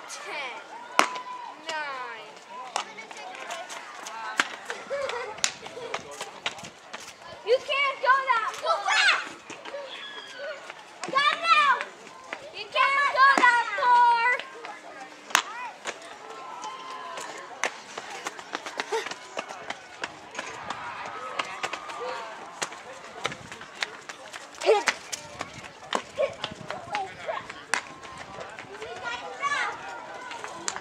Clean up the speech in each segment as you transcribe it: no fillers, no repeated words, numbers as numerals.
10, 9. You can't go that far. I got it out. You can't go that far. Hit. Hit. Oh, crap.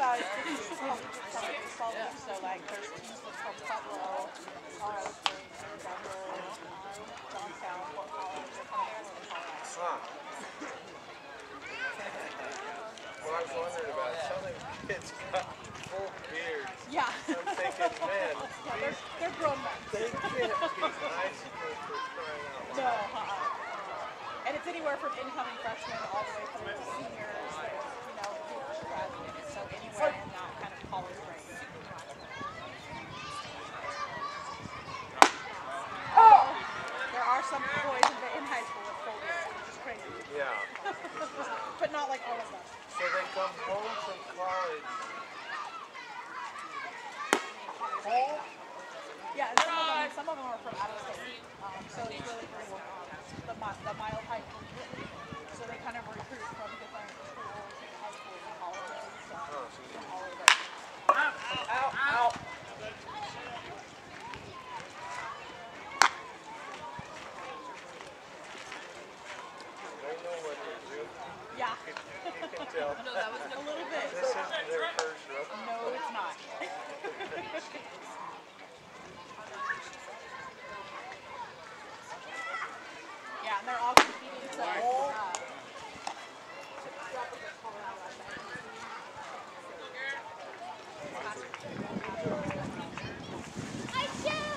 baseball league, so like there's teams from Pueblo, Colorado Springs, Denver, Johnstown, Fort Collins, they're kind of in Colorado. Huh. Well, I was wondering about it. Some of them kids got full beards. Yeah. I'm thinking, man, Yeah, they're grown men. they can't be high school for crying out No, loud. And it's anywhere from incoming freshmen all the way through to seniors, juniors, graduates, so anywhere in that kind of college range. There are some boys in high school with full beards, which is crazy. Yeah. But not like all of them. So they come home from college. Home? Yeah, and some of them are from out of state. So it's really great. The Mile High completely. So they kind of recruit from different schools, high schools, and colleges. So from all over. Ow, ow. They know what to do. Yeah. You can tell. No, that was a little bit. This isn't their first rookie. No, it's not. Yeah, and they're all competing to represent Colorado at the I shoot!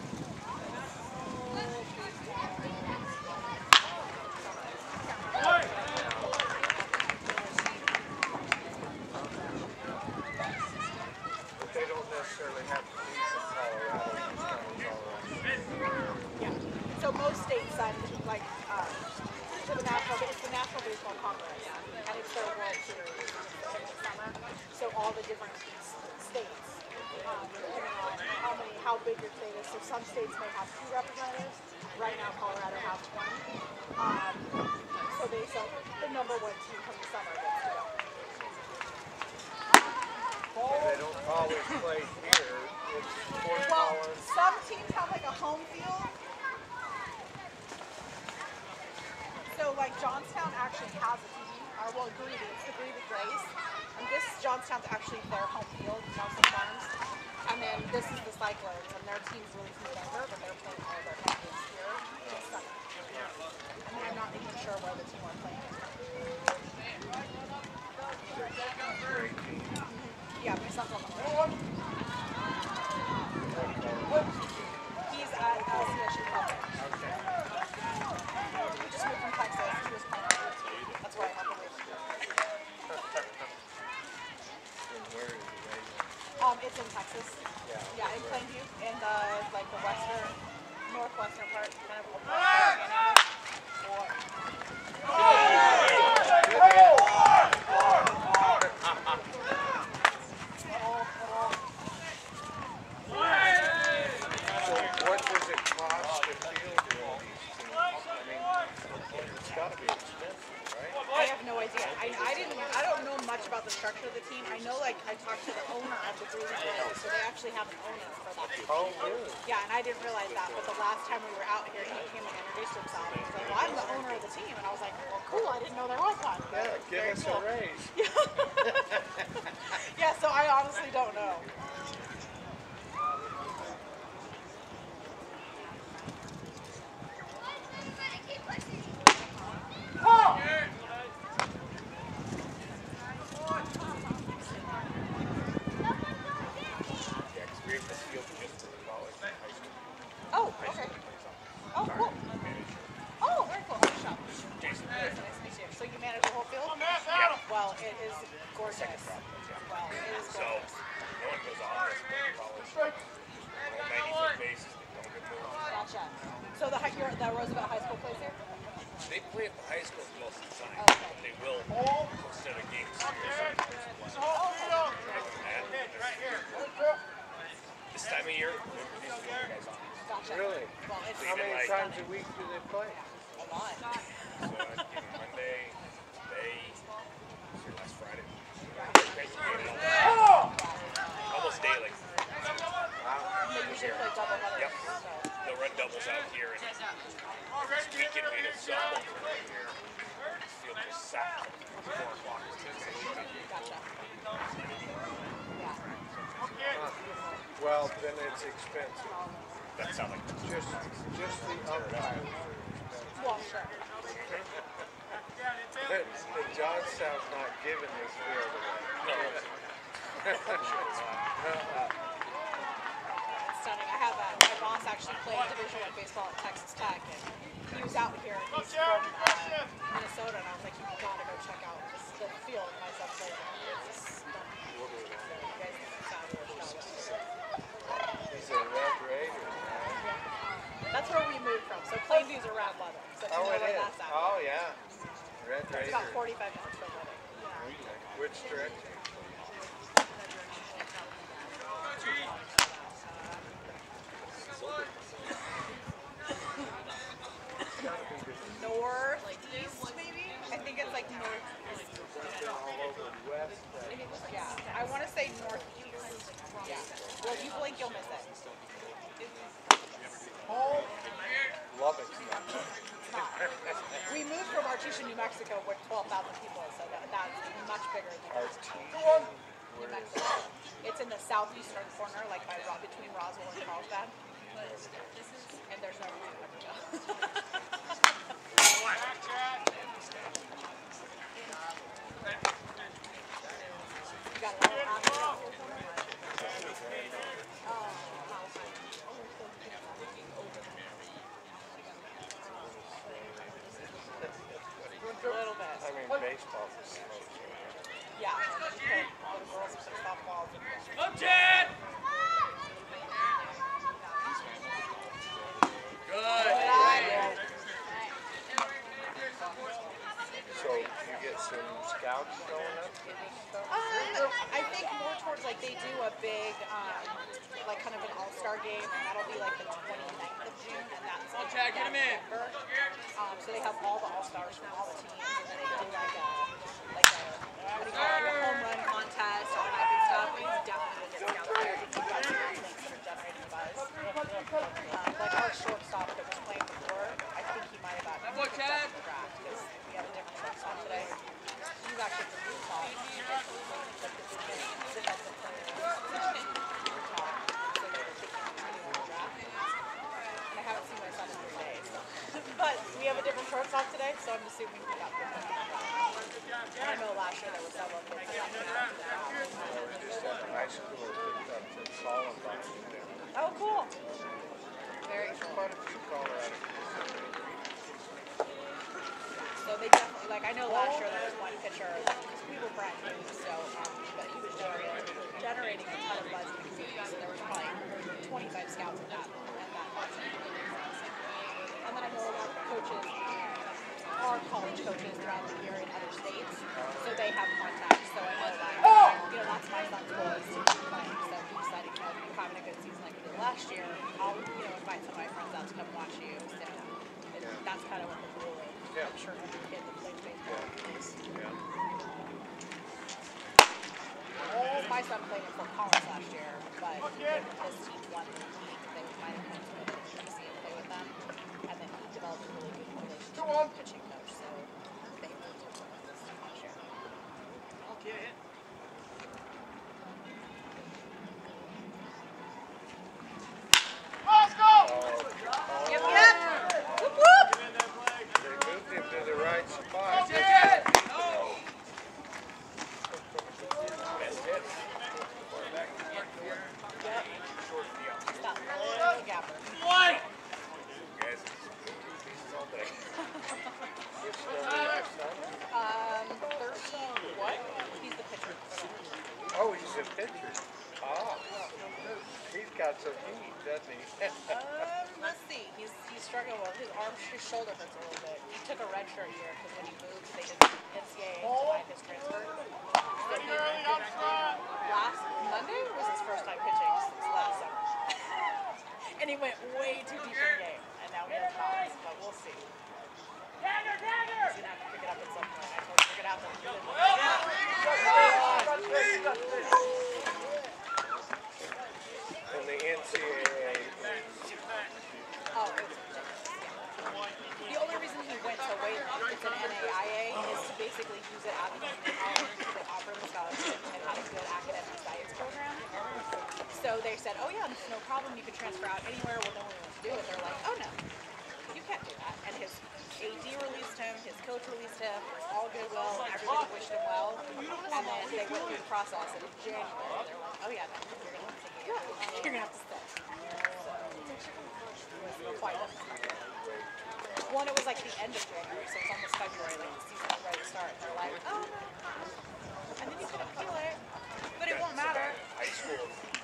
But they don't necessarily have to be from Colorado. Yeah. So most states send like to the it's the National Baseball Congress, and it's their World Series in the summer. So all the different states, depending on how big your state is. So some states may have 2 representatives. Right now, Colorado has 20. So the number 1 team from the summer gets to go. They don't always play here. It's Fort Well, Collins. some teams have like a home field. So like Johnstown actually has a team, it's the Greeley Grays. And this Johnstown's actually their home field, Johnstown Farms. And then this is the Cyclones, and their team's really from Denver, but they're playing all their home games here this summer. And then I'm not even sure where the team are playing. Great team. Yeah, my son's on the field. He's at CSU Public. Okay. He just moved from Texas. He was playing on the team. That's where I have him. And where is it? It's in Texas. Yeah. Yeah, in Plainview, in the northwestern part, kind of Indiana. So what does it cost to field all these teams? I mean, it's got to be expensive, right? I have no idea. I don't know much about the structure of the team. I know, like, I talked to the owner of the Greeley Grays, so they actually have an owner for that team. Oh, really? Yeah, and I didn't realize that, but the last time we were out here, he came and introduced himself. He was like, well, I'm the owner of the team. And I was like, well, cool, I didn't know there was one. Yeah, give us a raise. Yeah, so I honestly don't know. Yeah, 'cause we have this field just for college and high school. Oh, okay. Oh, cool. Oh, very cool. Nice job. Jason. Nice to meet you. So you manage the whole field? Yeah. Well, it is gorgeous. Well, it is So, gorgeous. no one goes on this college. All 90-foot bases, they don't get moved. Gotcha. So the Roosevelt High School plays here? They play at the high school most of the time. Okay. They will, instead of games, this time of year, these are the guys on. Gotcha. Really? Well, it's How many times a week do they play? a lot. So, Monday, today, last Friday. Almost daily. They usually play double headers. Yep. So. They'll run doubles out here, and this weekend we did softball right here. This field just sat 4 o'clock. Gotcha. then it's expensive. That sounds like Just the umpires. Well, sure. And Johnstown's not giving this field away. It's stunning. I have my boss actually played Division I baseball at Texas Tech, and he was out here. And he's from Minnesota, and I was like, you gotta go check out the field my son plays in. It's just stunning. So you guys did a fabulous job. He's a Red Raider, man. That's where we moved from. So Plainview's around Leather. So you know Oh, it where is. that's at. Oh, yeah. Red It's about Raider. 45 minutes from Leather. Which direction? Northeast, maybe? I think it's like northeast. All over west. Yeah, I want to say northeast. Yeah. Well, if you blink, you'll miss it. Lubbock's not. It's not. We moved from Artesia, New Mexico, where 12,000 people, so that's much bigger than New Mexico. It's in the southeastern corner, like between Roswell and Carlsbad. And there's no reason to go. You got it all a little bit. I mean, baseball is slow. Yeah. All the girls are softballs. Up, Chad! Good. So you get some scouts showing up? I think more towards like they do a big, like kind of an all-star game, and that'll be like the 29th of June, and that's like Chad, get him in. November. So they have all the all-stars from all the teams, and then they do like a what do you call it, a home run contest, all that good stuff. And you definitely get scouts there to keep guys doing things that are generating buzz. Like our shortstop that was playing before, I think he might have gotten picked up in the draft because we have a different shortstop today. He's actually from Utah. Like this defensive player from Utah. So they were taking him in the draft. And I haven't seen my son in 3 days. But we have a different shortstop today, so I'm assuming he got picked up in the draft. And I know last year there was several kids that got picked up in the draft. Just at the high school picked up to Columbine. Oh, cool. Very cool. Quite a few Colorado. So they definitely, like, I know last year there was one pitcher, because we were brand new, so, but he was generating a ton of buzz in the community, so there was probably 25 scouts at that buzz. And then I know a lot of coaches are college coaches throughout the year in other states, so they have contacts, so I know that, that's my son's goal is to keep playing, so he decided, if you're having a good season like we did last year, I'll, invite some of my friends out to come watch you, so that's kind of what the rule is. Yeah. I'm sure every kid that plays baseball is. Oh, my son played in Fort Collins last year, but his team won the league. They might have been to see him play with them, and then he developed a really good relationship with the pitching coach. So they moved him to this team last year. Okay. Yep, yep. Whoop, whoop. They moved him to the right spot. Yep. Stop. Little gapper. Guys, you're still there, son? 13. What? He's the pitcher. Oh, he's a pitcher. Ah. He's got some heat, doesn't he? Let's see. He's struggling with his shoulder hurts a little bit. He took a red shirt year because when he moved, they did NCAA denied his transfer. So last Monday was his first time pitching since last summer. And he went way too deep in the game. And now he has problems, but we'll see. He's going to have to pick it up at some point. I told him we're going to have to do it. And the NCAA. Oh, it's ridiculous. The only reason he went so way it's an NAIA is to basically use it as a community college because they offer the scholarship and had a good academic science program. So they said, oh yeah, it's no problem, you can transfer out anywhere. Well, no one wants to do it. They're like, oh no, you can't do that. And his AD released him, his coach released him, it was all goodwill, everybody wished him well. And then they went through the process, and in January, they're like, oh yeah, no, you're gonna have to stay. So, quite one, it was like the end of January, so it's almost February, like the season was ready to start. And they're like, oh no. And then you can appeal it, but it won't matter. High school.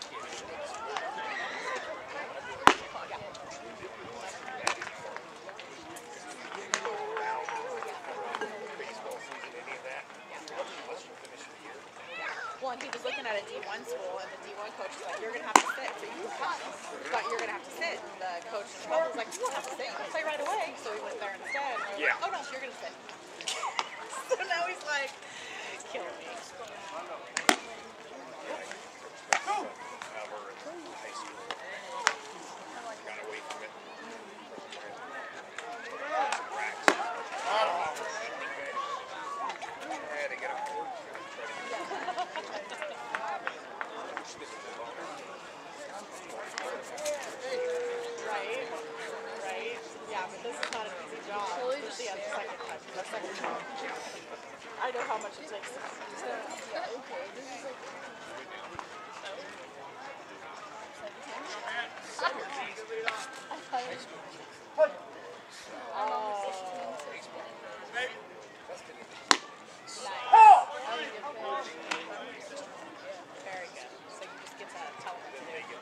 Baseball season, any of that? Unless you finish the year. Well, and he was looking at a D1 school, and the D1 coach was like, you're going to have to sit, so you can come, but you're going to have to sit. And the coach in the bubble was like, you don't have to sit, you can play right away. So he went there instead, and they were like, oh no, you're going to sit. So now he's like, killing me. We're in high school. Got away from it. Racks. Yeah, they get a board. Right? Right? Yeah, but this is not an easy job. Especially at the second touch. The second job. I know how much it takes. Yeah, okay. This is like... I thought it was... Very good. So you just get to tell them what to do.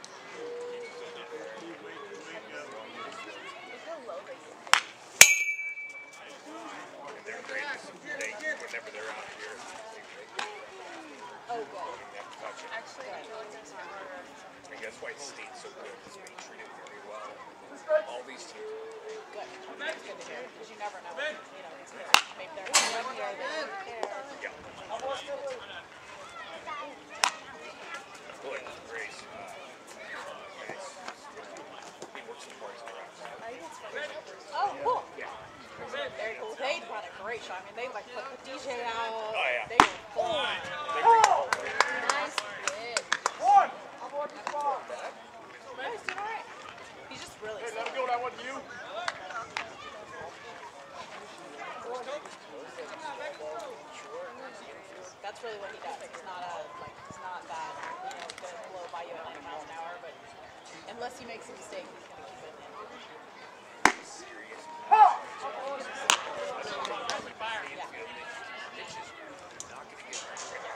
And they're great. Whenever they're out here, Oh, good. they have to touch it. Actually, I feel like that's harder. I think that's why State's so good. It's being treated very well. All these teams. Good. That's good to hear. Because you never know. You know, these kids, maybe they're not ready or they don't care. Yeah. Good. Grace. Nice. He works in parts of the racks. Oh, cool. Yeah. Very cool. They run a great show. I mean, they like put the DJ out. Oh, yeah. They were full. They bring it all the way. Nice hit. Yeah, he's doing all right. He's just really Hey, slow. let him go, that wasn't you. That's really what he does. He's not that, you know, gonna blow by you at 100 miles an hour, but unless he makes a mistake, he's gonna keep it in. Serious. Yeah. It's just not going to get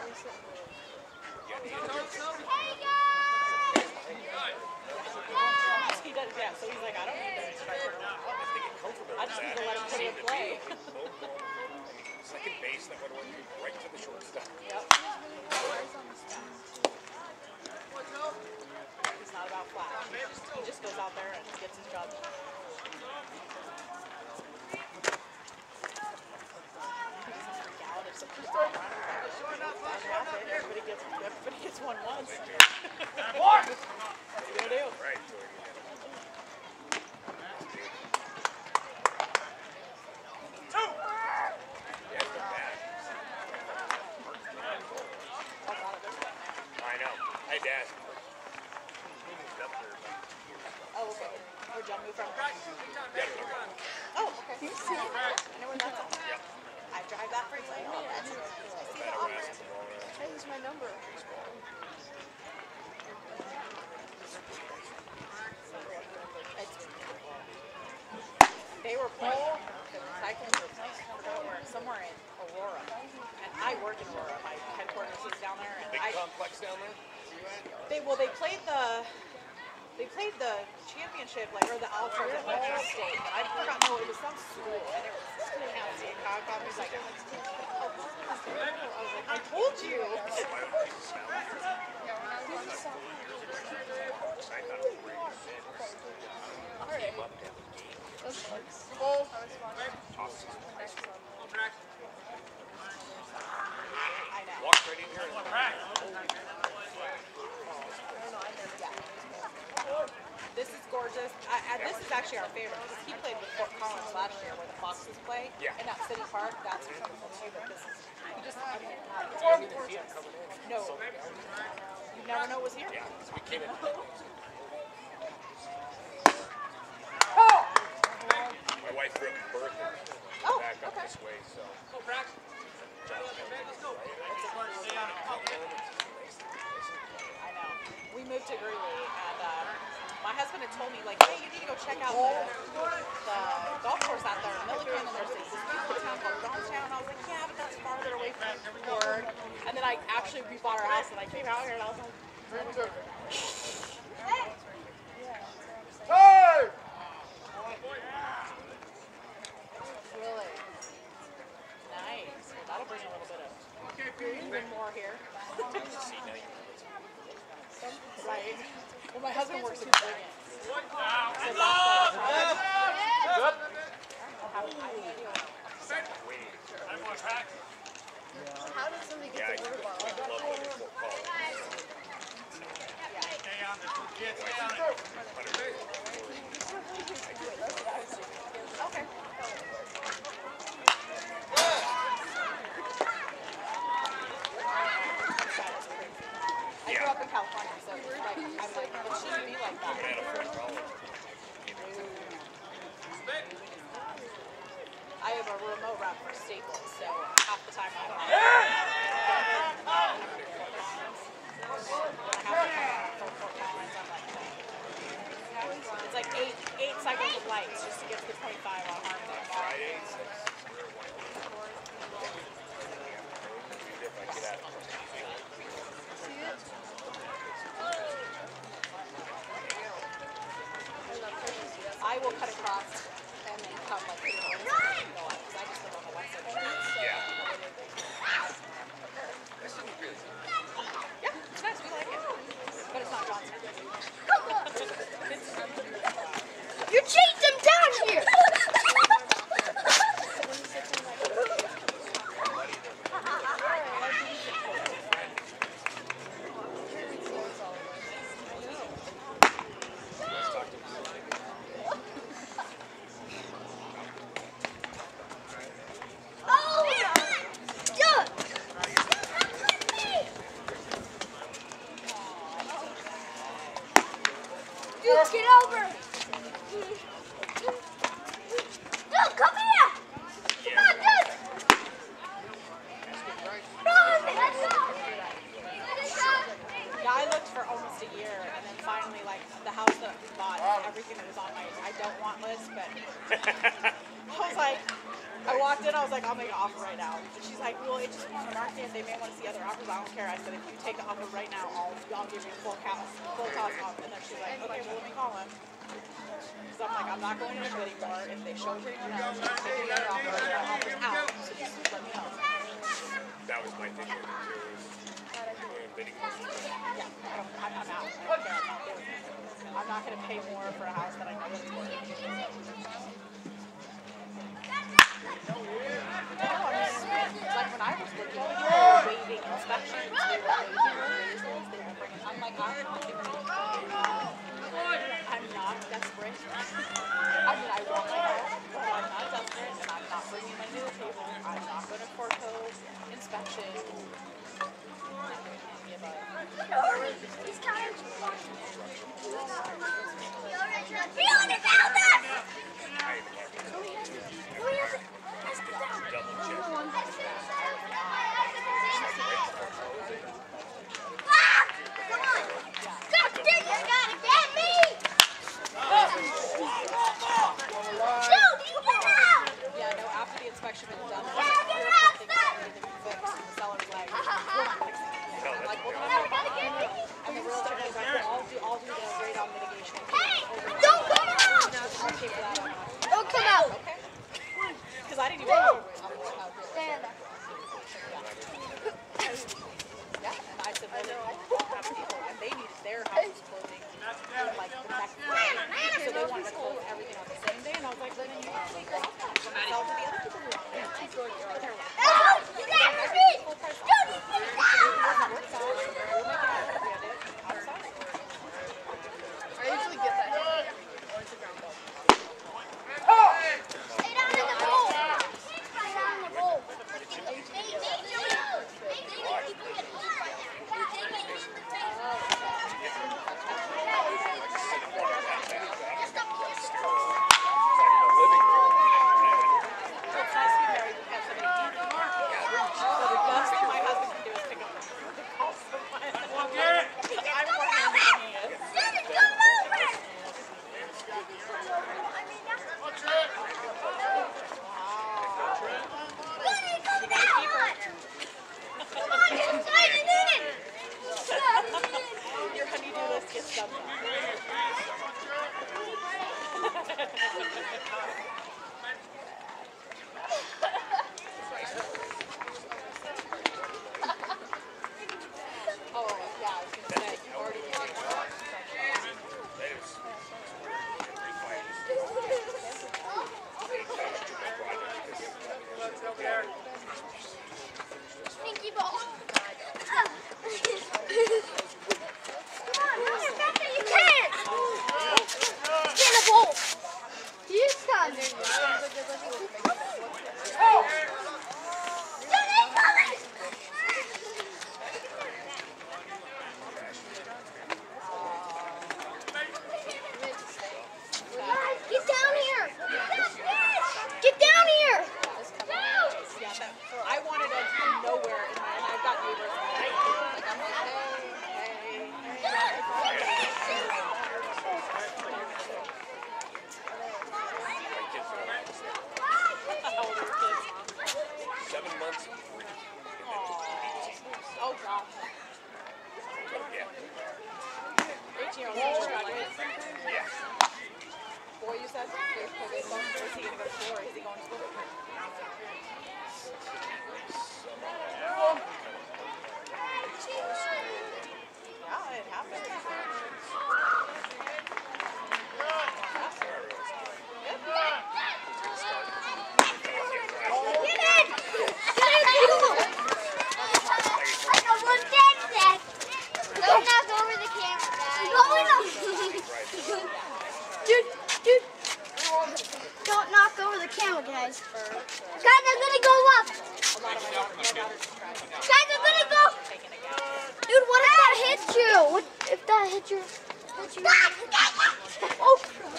He does, yeah, so he's like, I don't need that striker. If they get comfortable I with just need that, to let him put it in play. second base, that would have went right to the shortstop. Yep. He's not about flash. He just goes out there and gets his job done. If somebody's not running, everybody gets one once. What are you gonna do? Right. I know. Hey, Dad. Oh, okay. Where'd John move from? Yeah. Oh, okay. I know where that's at. Yep. I drive that freeway. Oh, that's Hey, here's my number. They were playing the Cyclones were somewhere in Aurora, and I work in Aurora. My headquarters is down there, and Big complex down there? they played the championship, like, or the Ultra at Western State, but I forgot. No, it was some school, and it was school house in Concom. He's like, I was like, I told you. I know. Walked right in here and This is gorgeous. This is actually our favorite because he played with Fort Collins last year where the Foxes play. Yeah. In that city park, that's beautiful too. But this is, he just, I mean, it's gorgeous. No, you never know it was here. Yeah, because we came in. My wife grew up in Berkeley, Oh, back up okay. this way, so. I know. We moved to Greeley, and my husband had told me, like, hey, you need to go check out the golf course out there in Milliken, and there's this beautiful town called Johnstown. I was like, yeah, but that's farther away from Ford. And then we bought our house, and I came out here, and I was like, Hey! really? Nice. Well, that'll bring a little bit of even more here. Right. Well, my husband works in Virginia. So that's How does somebody get the water bottle? okay. I grew up in California, so I'm like, it shouldn't be like that. I have a remote route for Staples, so half the time I'm on. It's like eight cycles of lights just to get to the 25 on Harmony. I will cut across and then come like here and go up because I just live on the west side of the street. Yeah. Yeah, it's nice. We like it. But it's not Johnson. You chased him down here! Dude, get over! Dude, come here! Come on, dude! Run! Let's go! Yeah, I looked for almost a year, and then finally, like, the house that we bought, everything that was on my I don't want list, but I was like, I walked in, I was like, I'll make an offer right now. And she's like, well, it just went on the market, they may want to see other offers, I don't care. I said, if you take the offer right now, I'll give you a full toss off. And then she's like, okay, well, let me call him. So I'm like, I'm not going to the bidding war. If they show me no, take the other offer, the offer's out, so just let me know. That was my thing with it too. Bidding war. Yeah, I'm out. I don't care. I'm not doing it. I'm not going to pay more for a house that I know that's worth. No, I mean, like when I was looking, they were waiving inspections, they were waiving appraisals, they were bringing, I'm like, I'm not desperate. I mean, I want my house, but I'm not desperate, and I'm not bringing my new table. I'm not going to forego inspection. I'm not going to give up. He already found us! 18-year-old just graduated. Boy, you said? Where's he going to go to school, or is he going to school? Yeah, it happens. Don't knock over the camera, guys. Dude. Don't knock over the camera, guys. Guys, I'm gonna go up. Guys, I'm gonna go. Dude, what if that hits you? What if that hits you? Oh,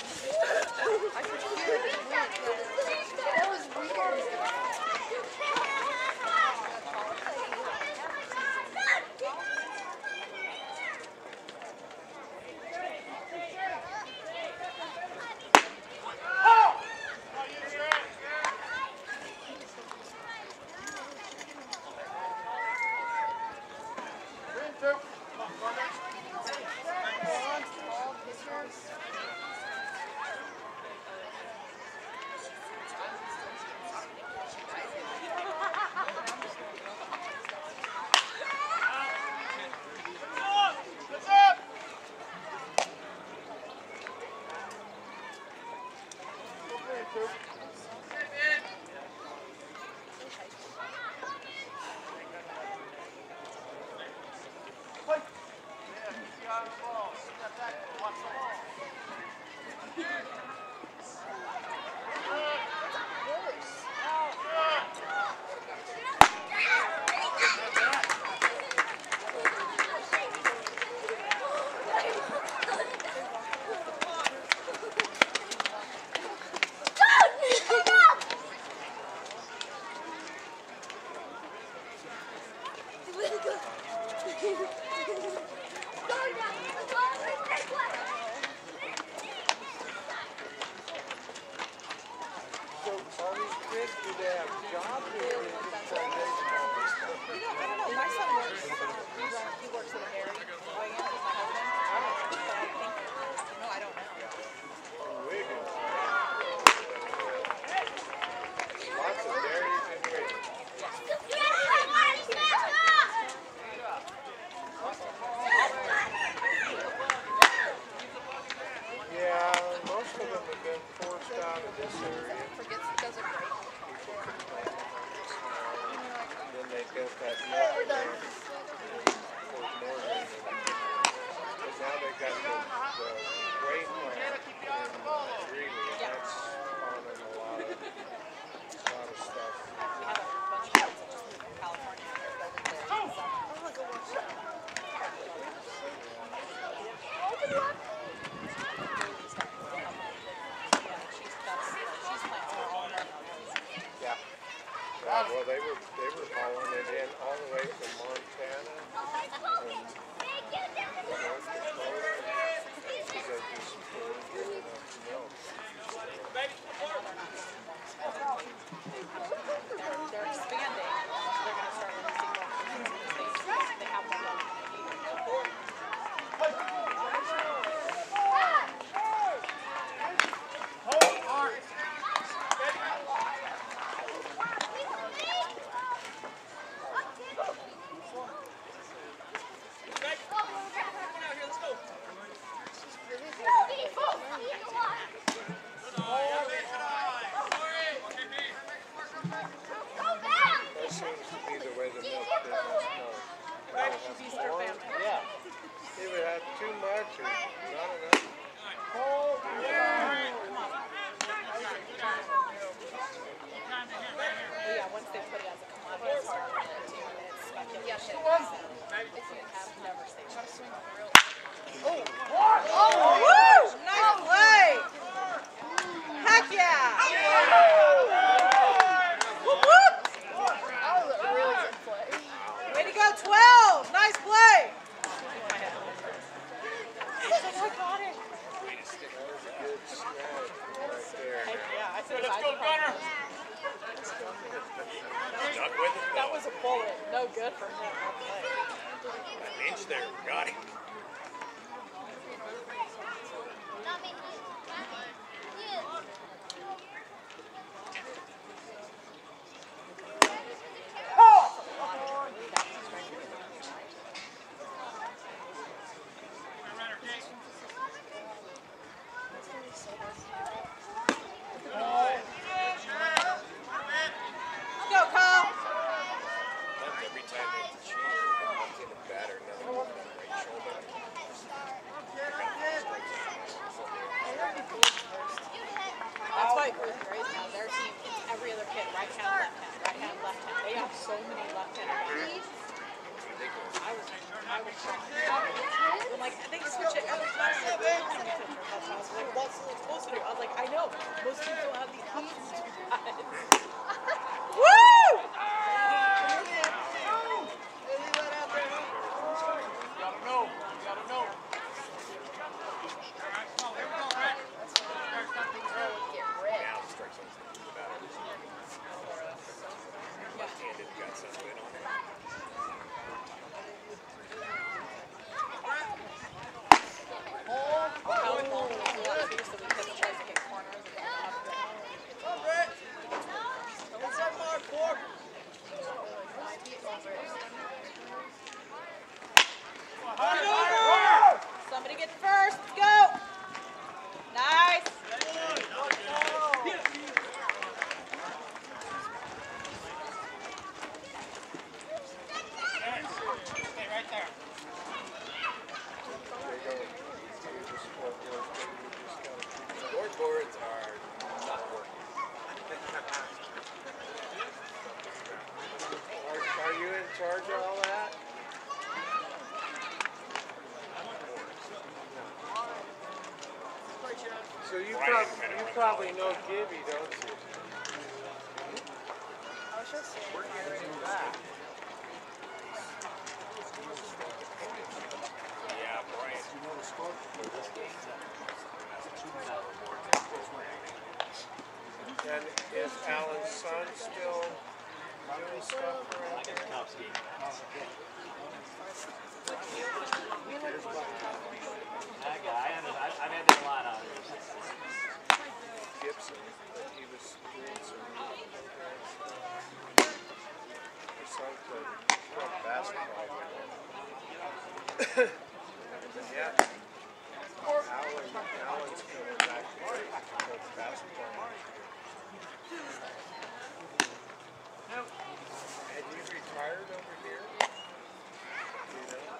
Well, they were hauling it in all the way from Montana and North Dakota to go do some food and enough milk. They're expanding. They're going to start releasing more states. They have one on That seems to be the way the milk business goes. Yeah. Either have too much or not enough. Yeah, once they put it as a commodity, it's hard to it's speculation. I've never seen it. Oh, woo! Nice play! Heck yeah! Whoop, whoop! that was a really good play. Way to go, 12! Nice play! I got it. Good snag right there. Yeah, I said Let's go, Gunner! Stuck with it, that though. was a bullet. No good for him. That play. An inch there, got him. I'm like, they switch it every time. That's how I was like, what's it supposed to do? I was like, I know. Most teams don't have the option to do that. Woo! Gotta know. Gotta know. Now strike something about it. Left-handed got some win on it. Somebody get first. Let's go. Nice. Stay right there. Scoreboards are not working. Are you in charge of all that? So you probably know Gibby, don't you? We're getting back. Yeah, Brian. You know the score for this game? And is Alan's son still doing stuff around here? That guy, I've had a lot out of it. Gibson, he was doing some his son played basketball. And yeah, Alan's coming back to coach basketball. Had you retired over here? You know?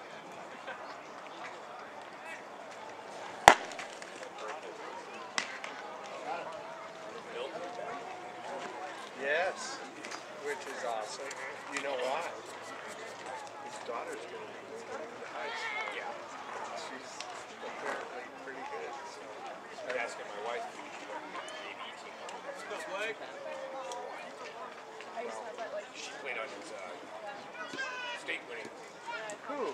Yes, which is awesome. You know why? His daughter's going to be moving to high school. Yeah. She's apparently pretty good. So. I was asking my wife if she went to the AV team. Let's go, Blake. She played on his state winning. Who?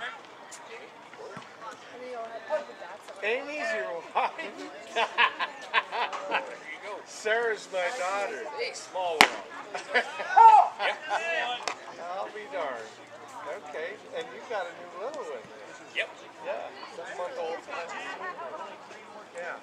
Amy's your wife. There you go. Sarah's my daughter. Hey, small world. Yeah. I'll be darned. Okay, and you got a new little one there. Yep. Yeah, 6-month-old. Yeah.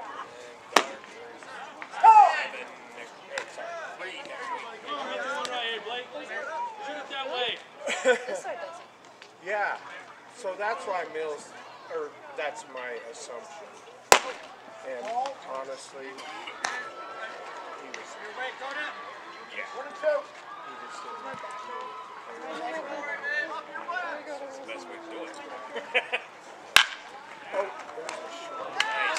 And then next, sorry, 3 next week. Come on, hit the one right here, Blake. Shoot it that way. This side does. Yeah, so that's why Mills, or that's my assumption. And honestly, he was. Yeah. 1 and 2. He just didn't. That's the best way to do it. Oh, there's a shot.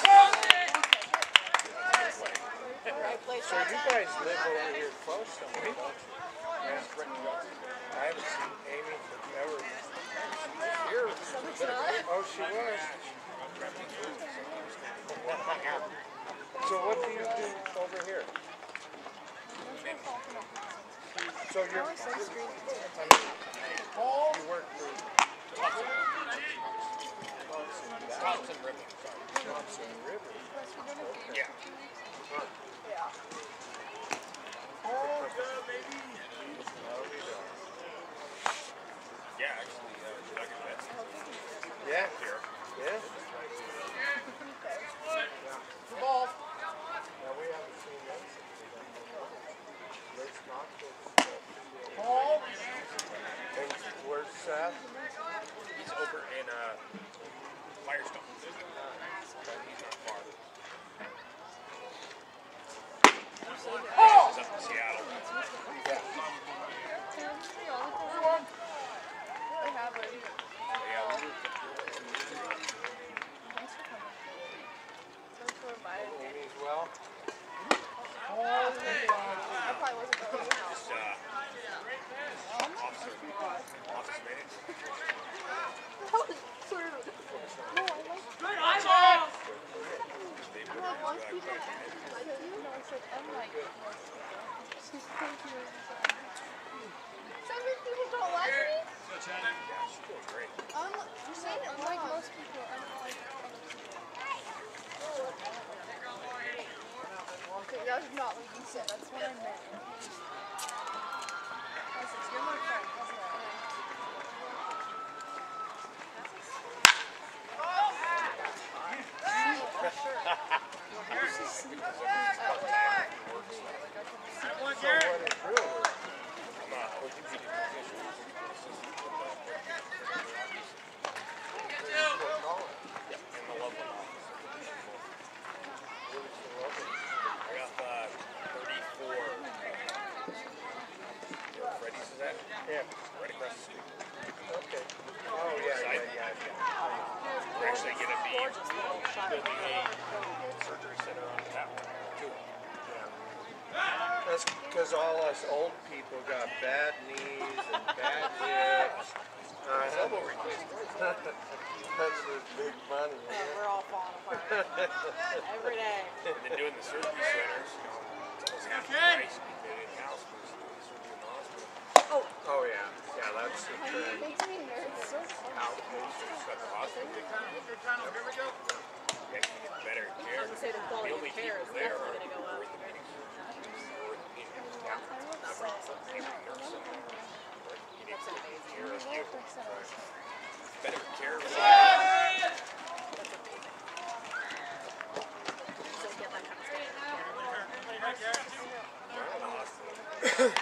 Nice. So you guys live over here close to me, don't you? Yeah. I haven't seen Amy forever. Here. Oh, she was. So what do you do over here? So you're, I mean, you work for Thompson River. Thompson River. Yeah. Huh. Yeah, actually, Doug and Betsy. Yeah. Here. Yeah. The ball. Now we haven't seen them since Let's not get Paul. And where's Seth? He's over in Firestone. He's not far. He's up in Seattle. Yeah. Amy as well. I probably wasn't going to Just office minutes. unlike most people. Some people don't like me. Yeah, she's doing great. You're saying unlike most people, unlike other people. Okay, that was not what you said. That's what I meant. You're my friend. That's right. So what it drew was Orthopedic physician. In the Loveland office. I got 34. You know where Freddy's is at? yeah. Right across the street. Okay. Oh yeah. We're actually going to be building a surgery center on that one too. That's because all us old people got bad knees and bad hips. Elbow replacement. That's the big money. We're all falling apart every day. And then doing the surgery centers, you know, it's almost half the price you did in-house versus doing the surgery in the hospital. Oh yeah. Yeah, that's the trend. Makes me nervous. So fun. Outpatients at the hospital. You actually get better care. I would say the quality only of care is people there are definitely going to go up. orthopedic surgeons, orthopedic staff, not even nurses. You need to take care of you. Better care. So get that kind of stuff.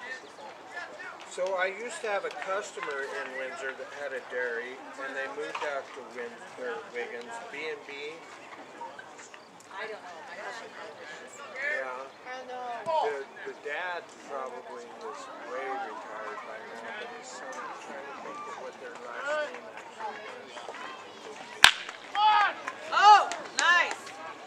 So I used to have a customer in Windsor that had a dairy, and they moved out to Wiggins, B&B. I don't know. My husband probably does. Yeah. I know. The dad probably was way retired by now, but his son, I'm trying to think of what their last name actually was. Oh, nice.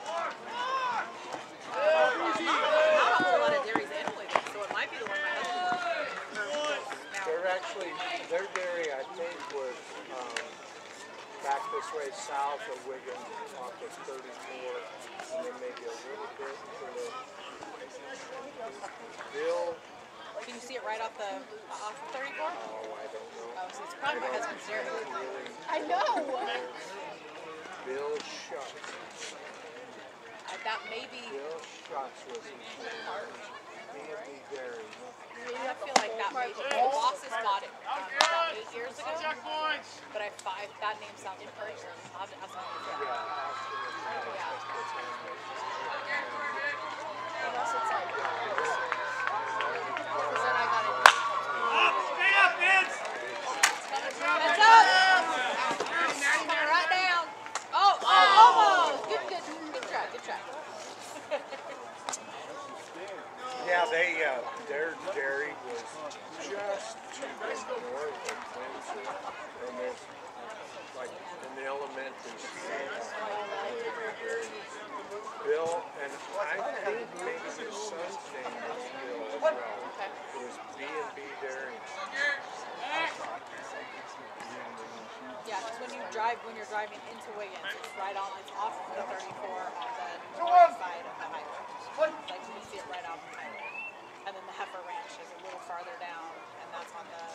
Not a whole lot of dairies anyway, so it might be the one my husband works. They're actually, their dairy, I think, was back this way south of Wiggins, off of 34, and then maybe a little bit to the Bill. Can you see it right off the off of 34? Oh, I don't know. Oh, so it's probably my husband's dairy. I know. Bill Schutz. That may be. Bill Schutz was his name. B&B Dairy. I feel like that may be. The bosses bought it about 8 years ago. But that name sounds familiar. I'll have to ask him. Unless it's like. Because then I got it. Stay up, Vince! Heads up! Right down. Oh, almost. Good try. Yeah, their dairy was just to the north of Windsor, and there's like in the elementary school. Bill, and I think maybe his son's name was Bill as well. It was B&B Dairy. Yeah, because when you're driving into Wiggins, it's right on. It's off of the 34 on the north side of the highway. Like you can see it right off the highway. And then the Heifer Ranch is a little farther down, and that's on the.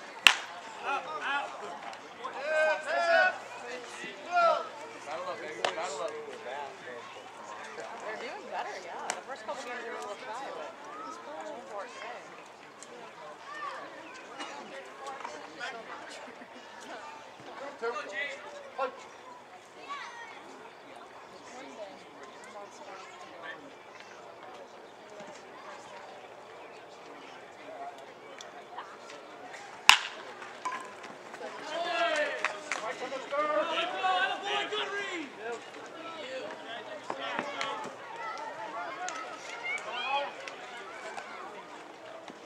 They're doing better, yeah. The first couple games were a little shy, but it's going for it today.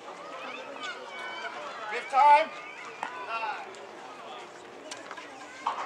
Fifth time.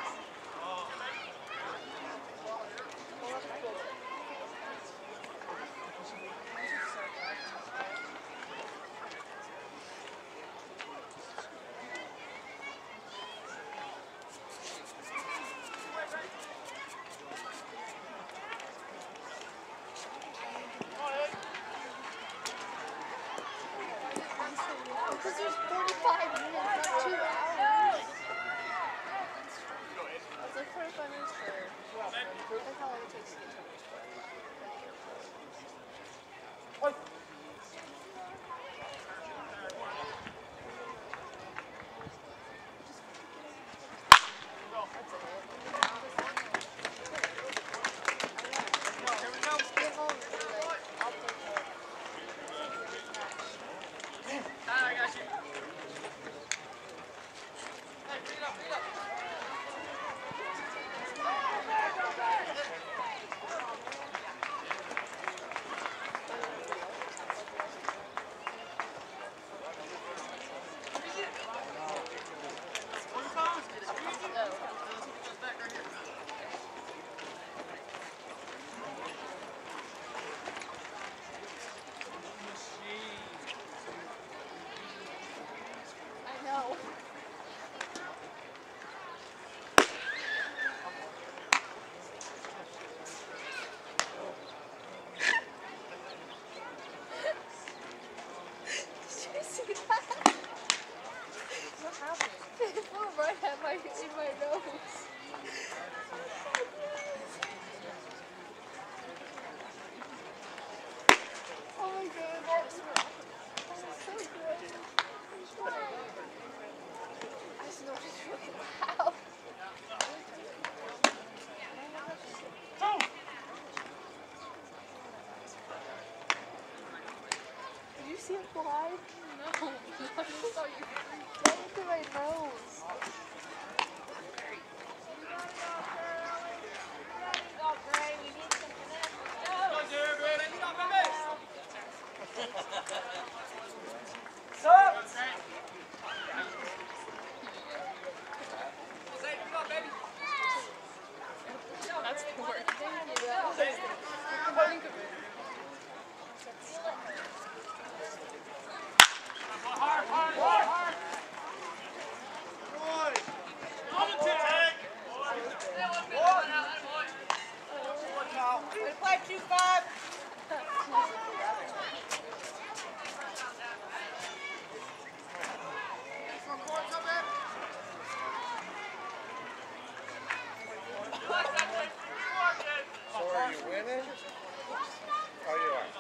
winning? Oh, you are.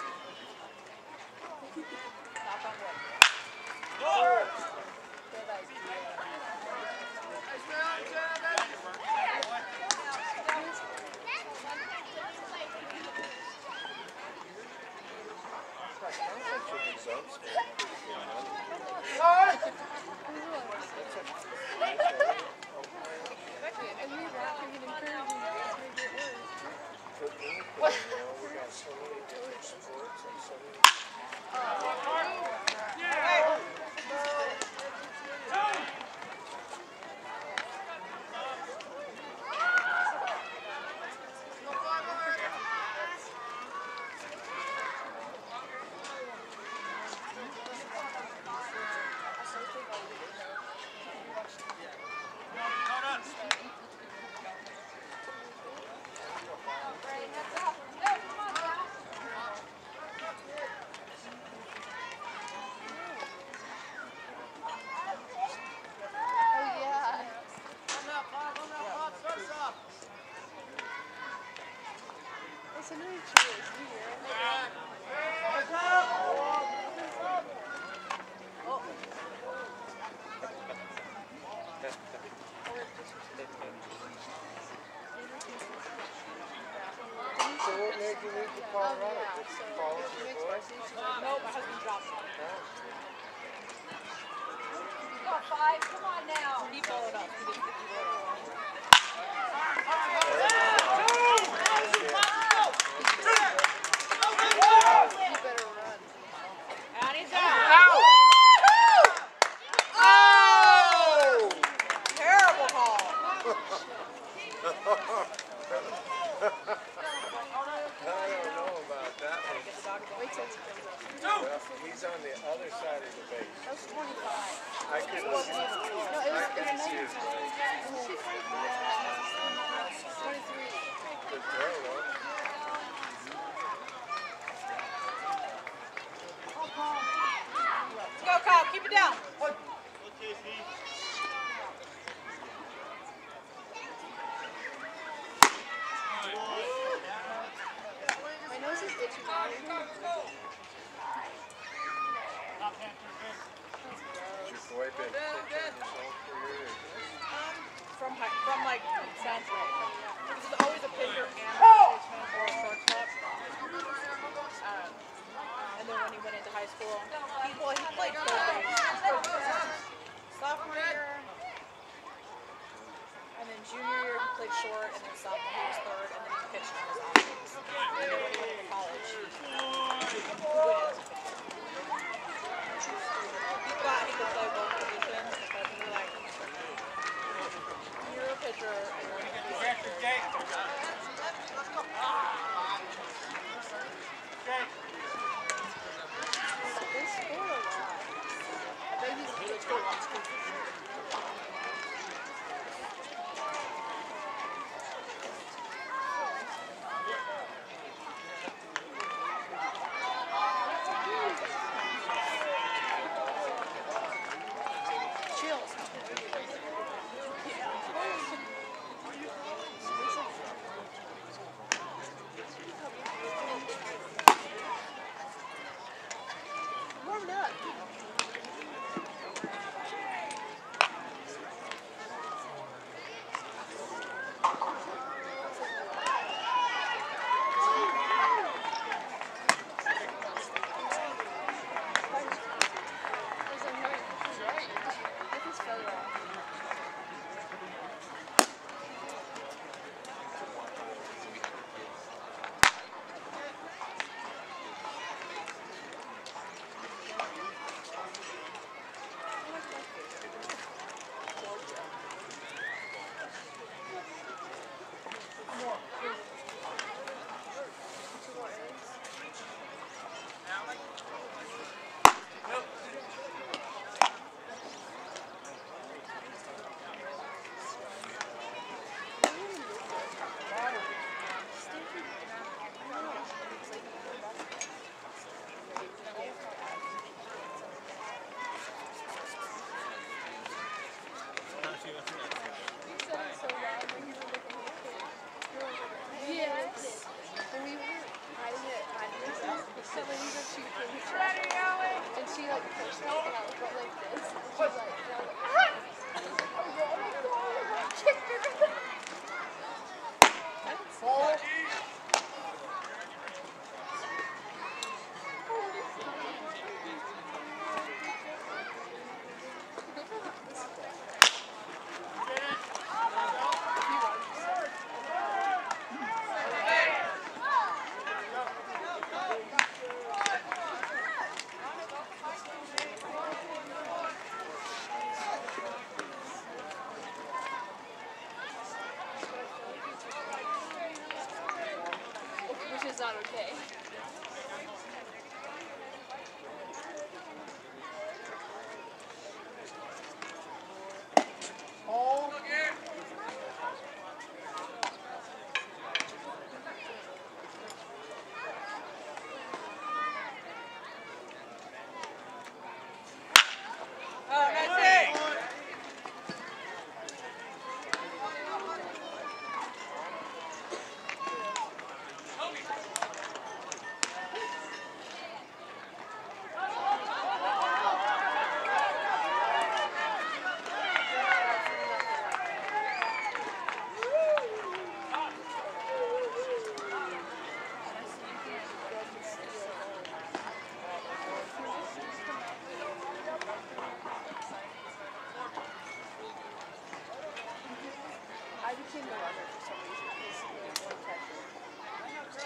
Knock on wood. So what made you move to Colorado? Just follow your boys? No, my husband dropped me. You got 5. Come on now. He followed up. He didn't think he would. And he's out. Oh! Terrible call. I don't know about that one. Get the dog going. Well, he's on the other side of the base. That was 25. I couldn't see. I couldn't see his face. Good throw, though. Let's go, Kyle. Keep it down. My nose is itchy. Has your boy been pitching his whole career? From like 10th grade. He was always a pitcher and a baseman or a shortstop. And then when he went into high school, he played third base. Sophomore year, and then junior year he played short, and then sophomore he was third, and then he pitched on his offense. And then when he went into college, he went into pitching. He thought he could play both positions because we were like, you're a pitcher and you're going to be a pitcher. They scored a lot. I bet he's pitched a lot. Chills. Warm it up. not okay. I became the runner for some reason. Because it was one pressure.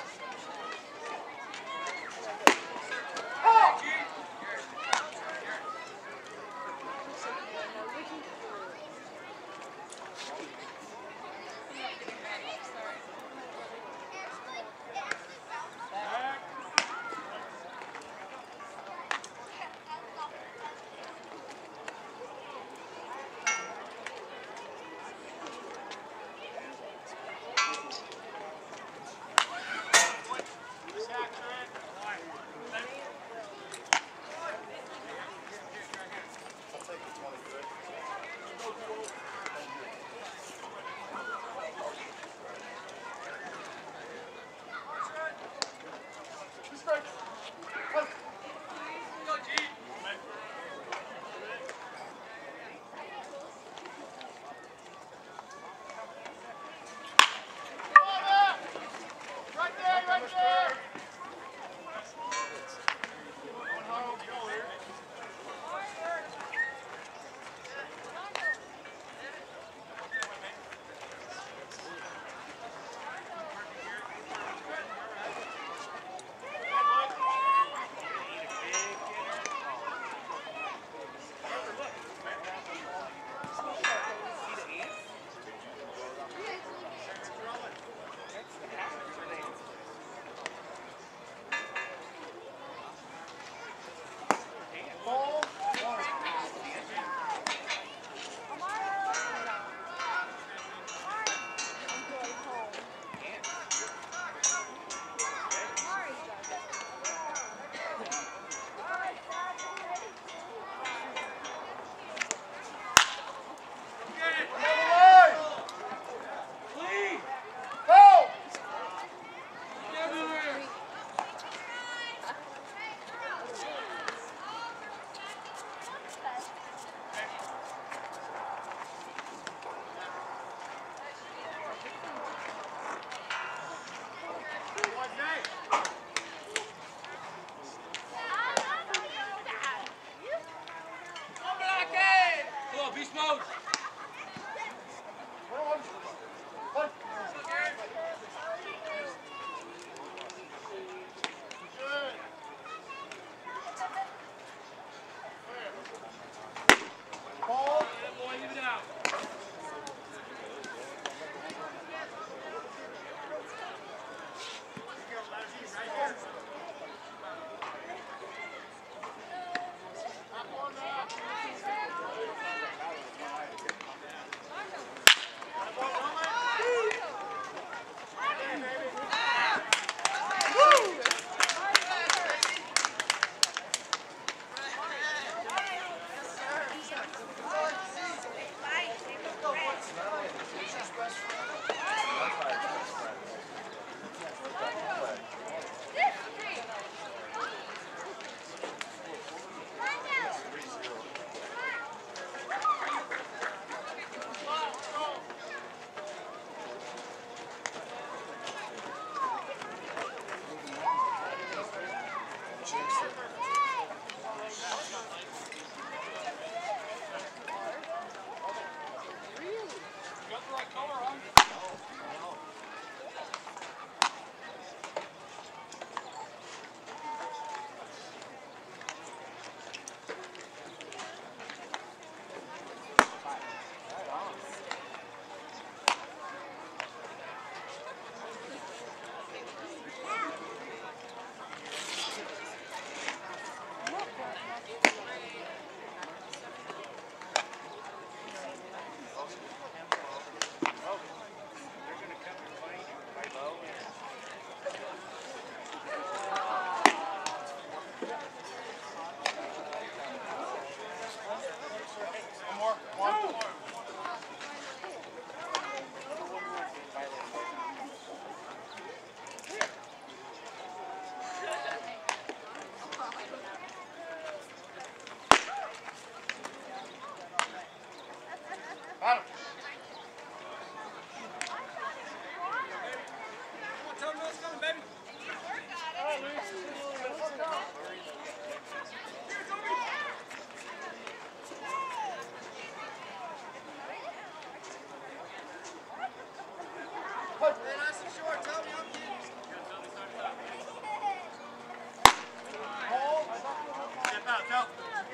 Step out, go.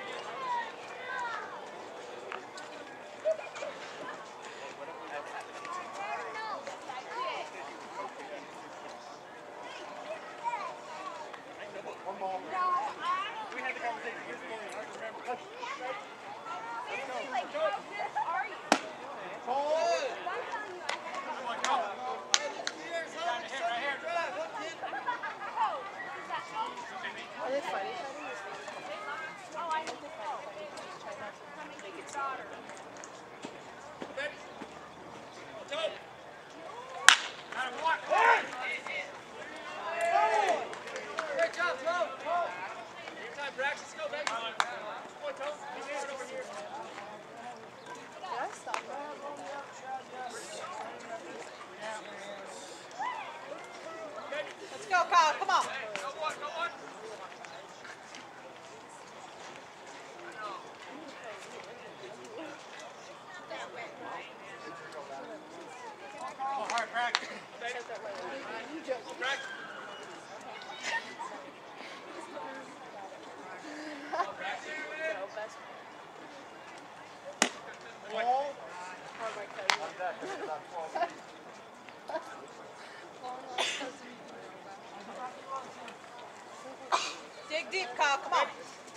We had the conversation this morning, I remember. Like, how good are you? I'm telling you, I had Come on, go. Down the hip, right here. Are they fighting? Oh, I need to go. Coming to your daughter. Got him, walk. Great job, Tom. Your time, practice. Go, baby. Come on, Tom. He's in over here. Did I stop that? Let's go, Kyle. Come on. Go on, go on. Oh, hard practice. Practice. Dig deep, Kyle. Come on.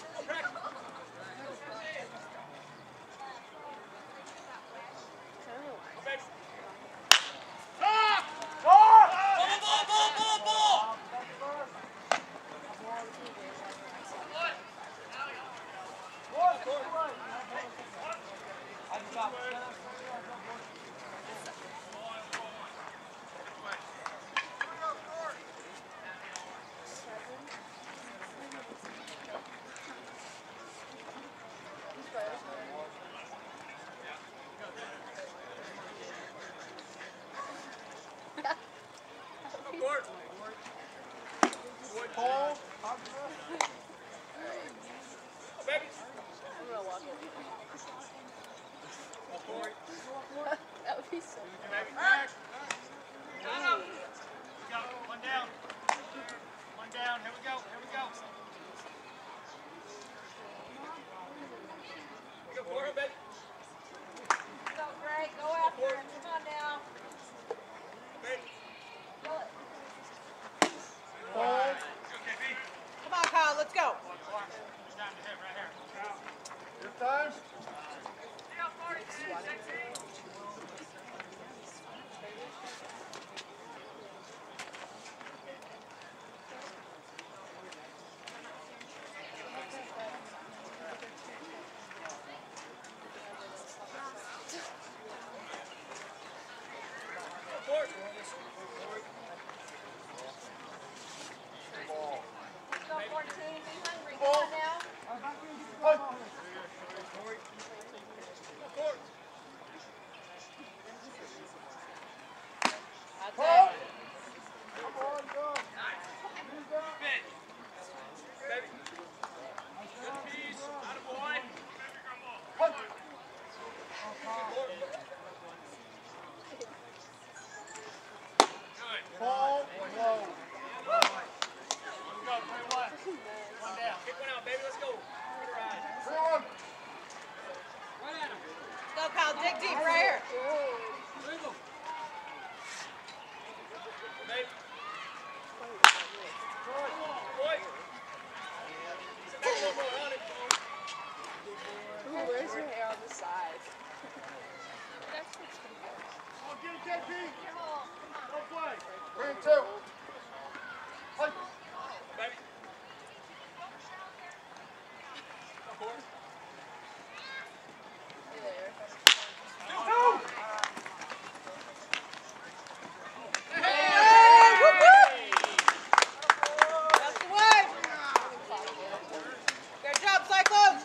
That would be so One down. One down. Here we go. Here we go. Go for it, baby. Go, Greg. Go after him. Come on now. Come on, Kyle. Let's go. Down the hip, right here. Good time? Let's go, 14. Be hungry. Come on now. That's it. Baby. Good piece. Attaboy. Ball, low. Let's go. 21. One down. Kick one out, baby. Let's go. Good ride. 3-1. Go, Kyle. Dig deep right here. Baby. Boy. Sit back a little more on it. Ooh, where's your hair on the side? Oh, get it, JP. Go play. 3-2. Play. Baby. Go for it. That's the way. Good job, Cyclones.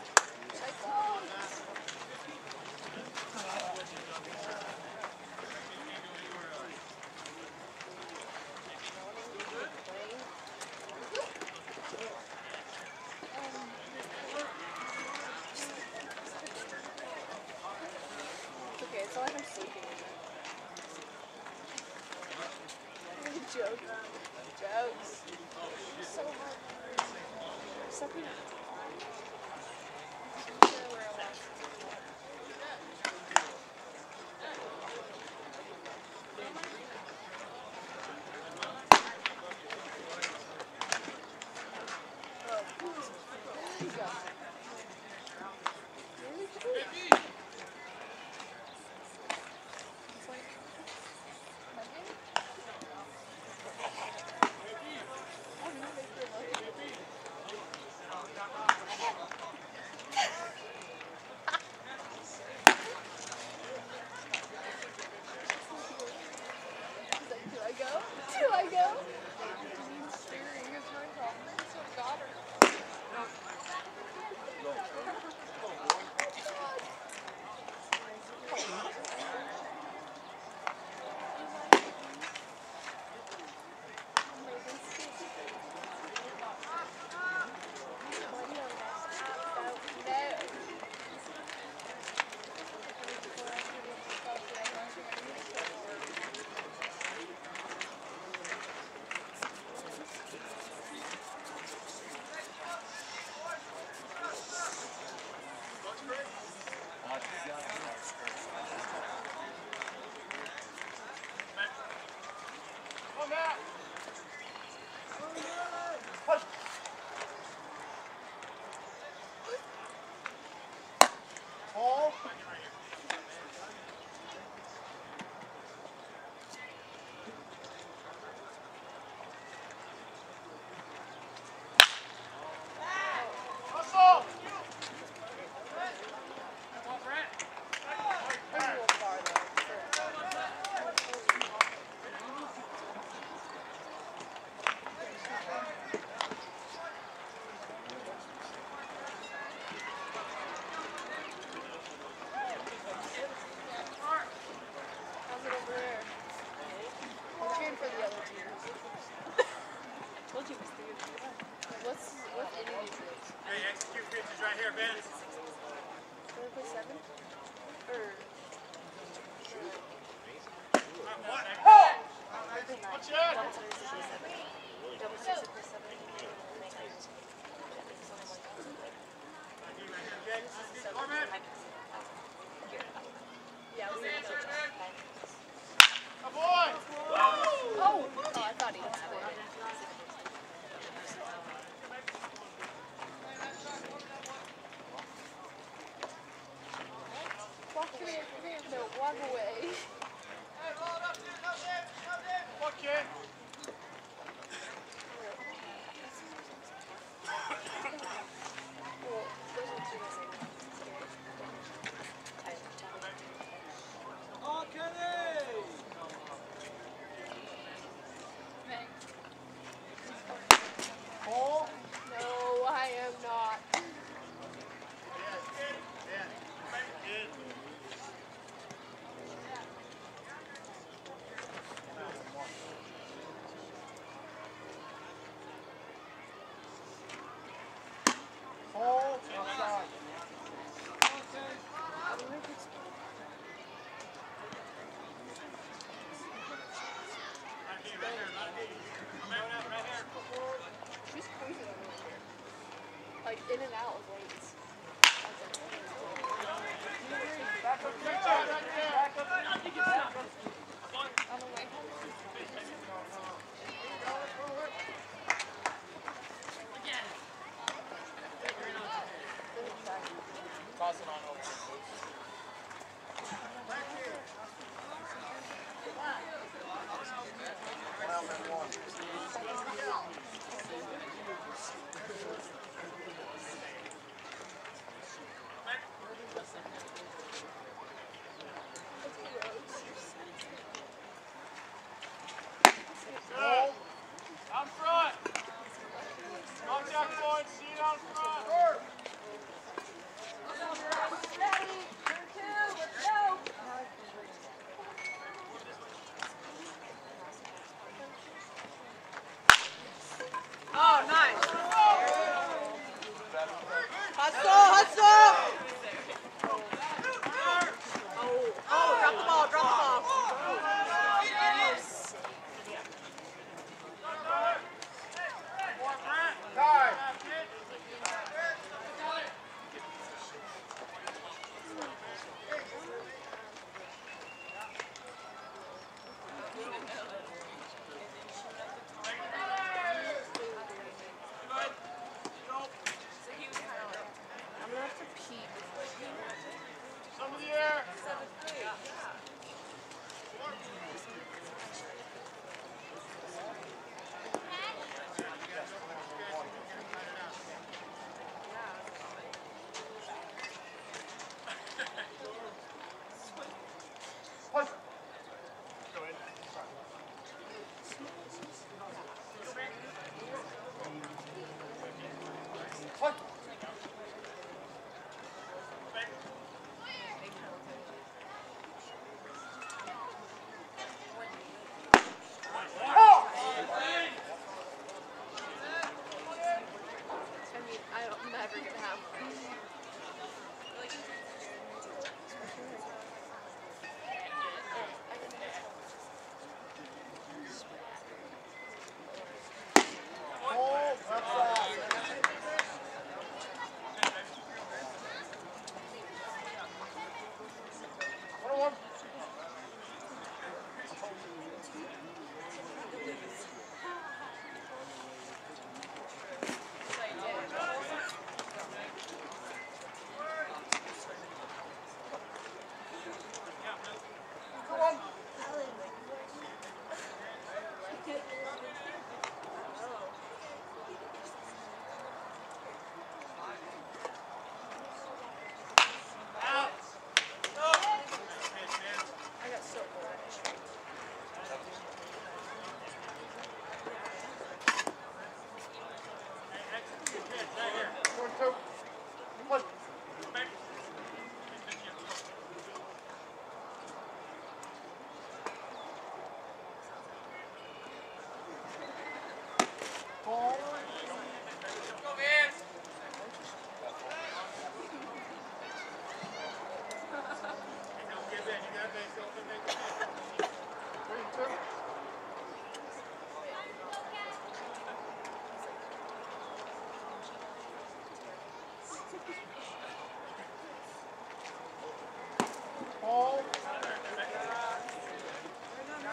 Jokes. So hard. Something. Hey, execute pitches right here, Ben. What's that? A boy! Oh, I thought he had it. Walk here, no, walk away. Okay. No, I am not. She's crazy over here. Like in and out of lanes. On the way home. Toss it on over.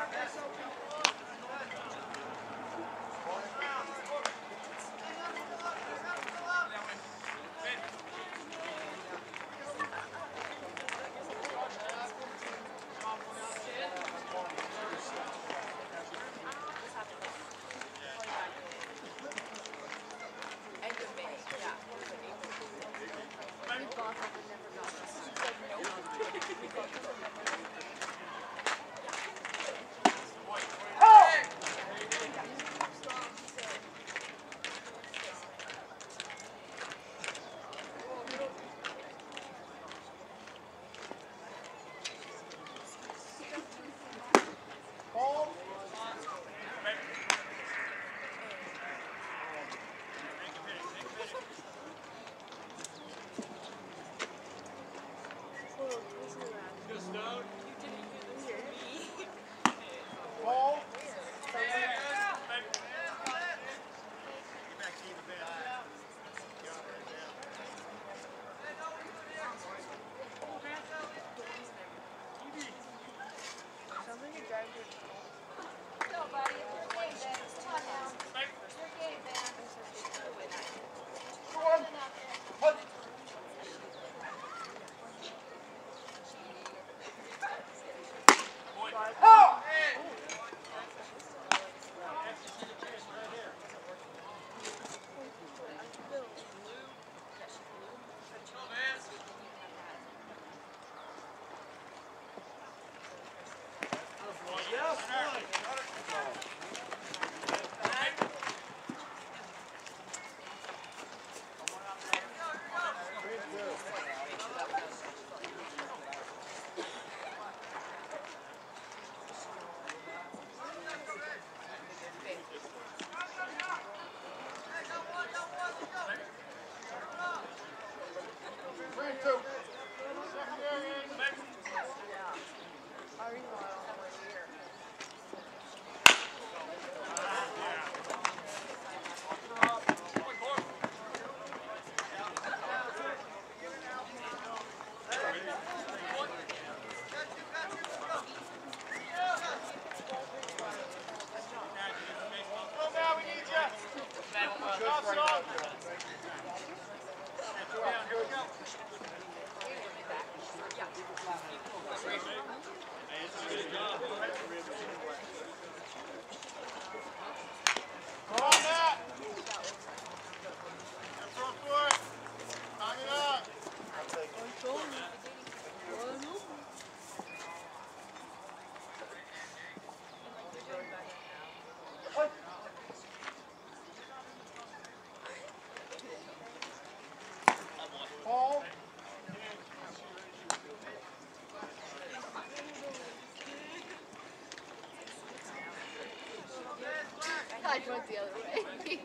I went the other way.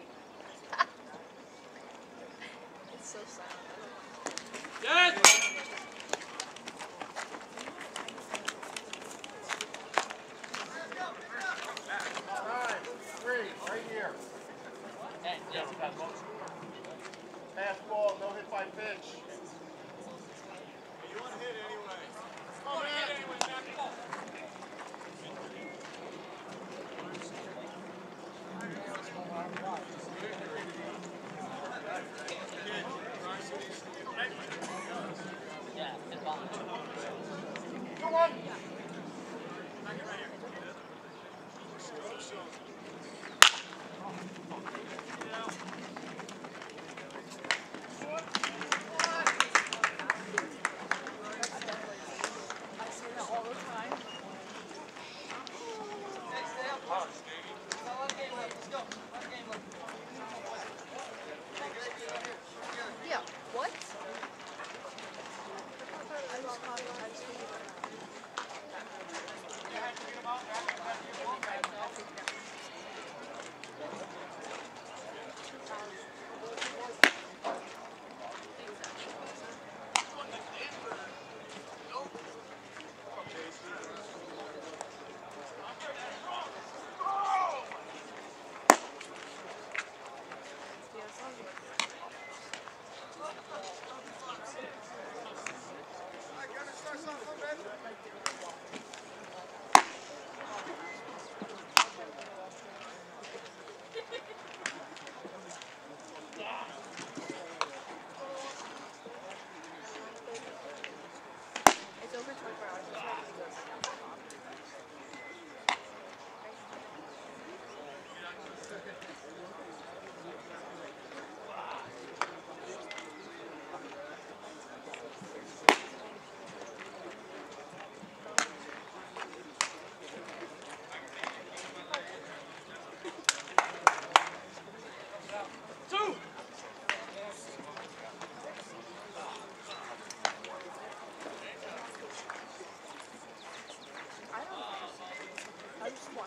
It's so silent. Yes! Right here. Pass ball, no hit by pitch. You want to hit anyway. Come on, hit anyway, man. Good.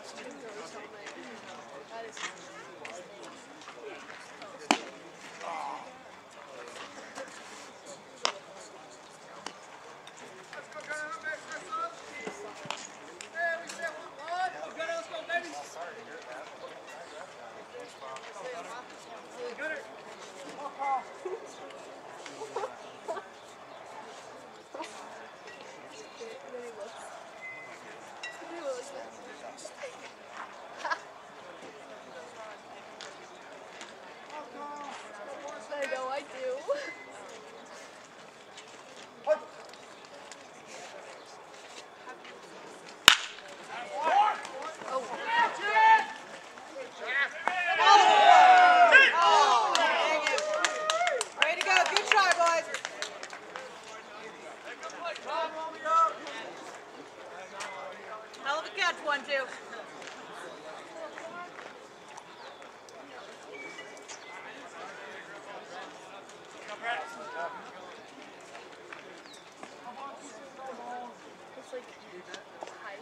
I know I do. Way to go. Good try, boys. Hell of a catch, 1-2. It's like high.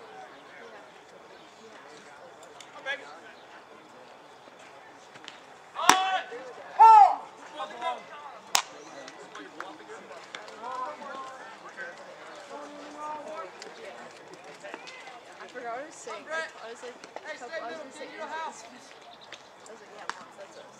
I forgot what I was saying. I was like, I was gonna say, I was like, yeah, Mom, that's us.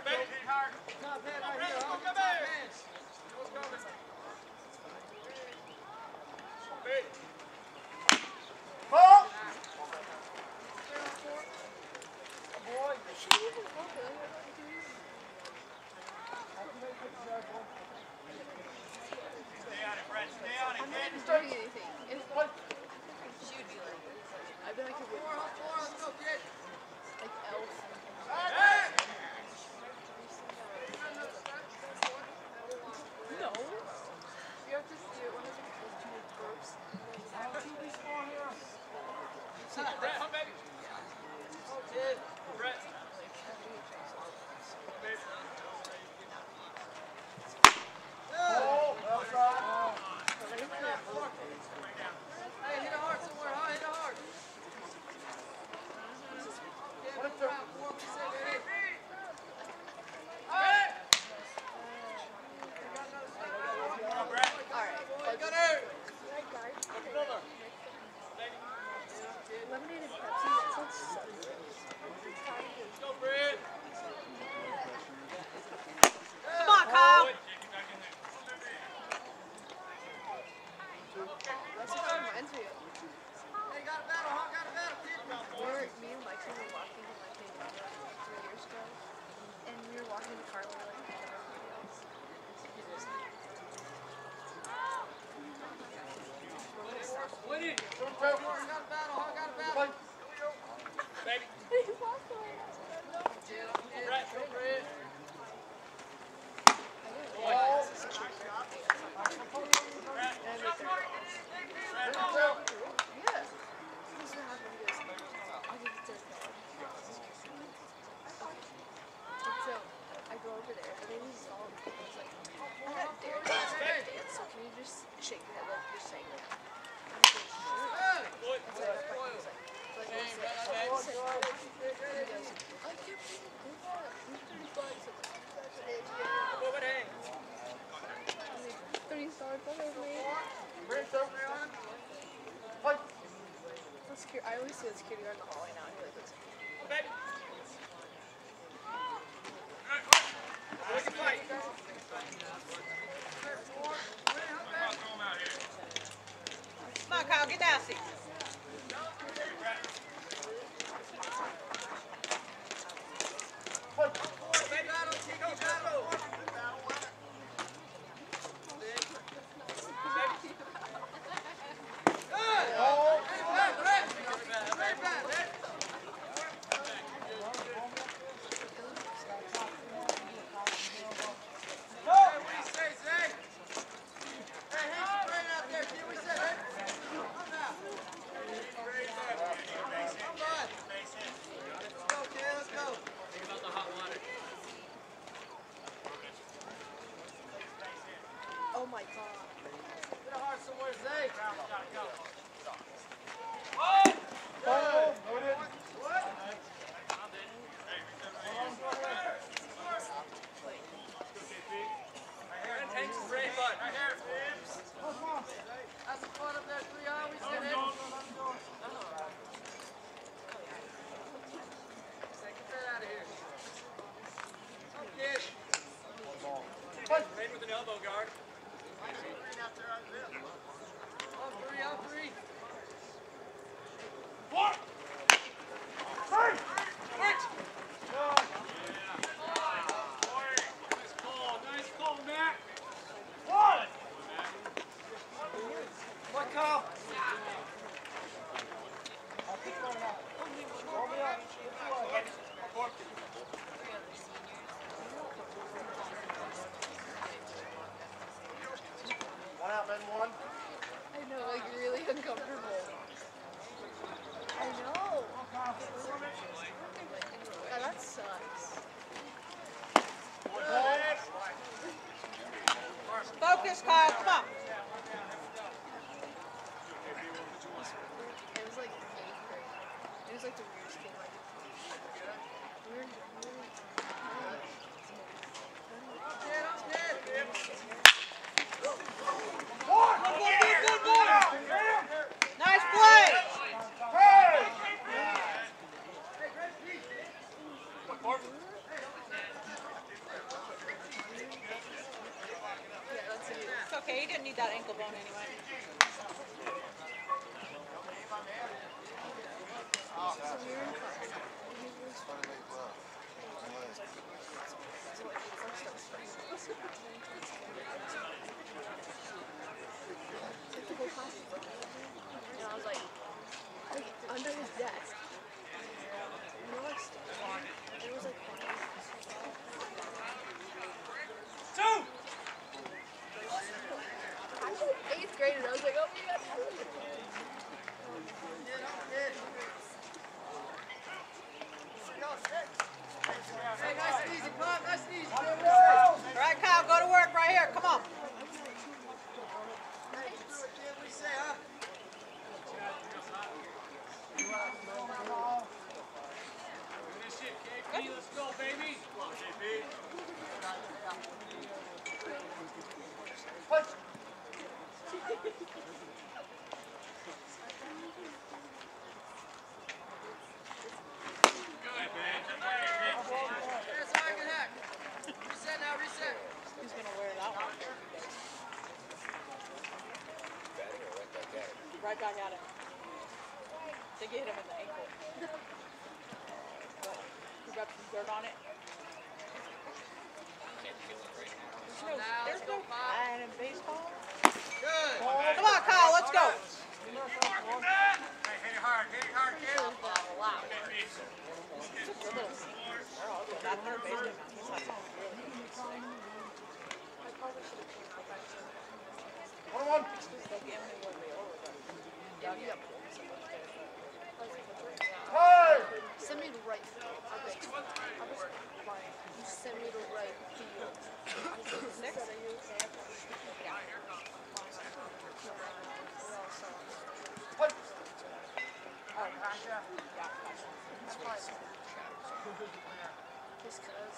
I'm not even doing anything. If she would be like, I'd be like a wood like elf. No. You have to do it when it's two groups. Lemonade and Pepsi, that sounds so good. Come on, Kyle. That's what reminds me of. Me and Lexi were walking in like maybe 3 years ago, and we were walking in the car and we were like, everybody else. Shake your head like you're saying that. I always see the security guard in the hallway now. And he like looks Come on, Kyle. Get nasty. was like the weirdest kid. Nice play! It's okay, he didn't need that ankle bone anyway. And I was like under his desk. You know, like, there was like Two! I was like 8th grade and I was like, oh my god. Hey, nice and easy, Pop. Nice and easy. All right, Kyle, go to work right here. Come on. Let's go, baby. Come on, JP. Reset now, reset. Who's going to wear that one? Right back at him. They hit him in the ankle. He rubbed some dirt on it. There's no fine in baseball. Good. Come on, Kyle, let's go. Hey, hit it hard, kid. They're all good. That third baseman, man, he's had some really good today. They'll get him when we're over, but Dougie up for him so much there. Send me to right field. I was fine. You send me to right field. Six? Just cause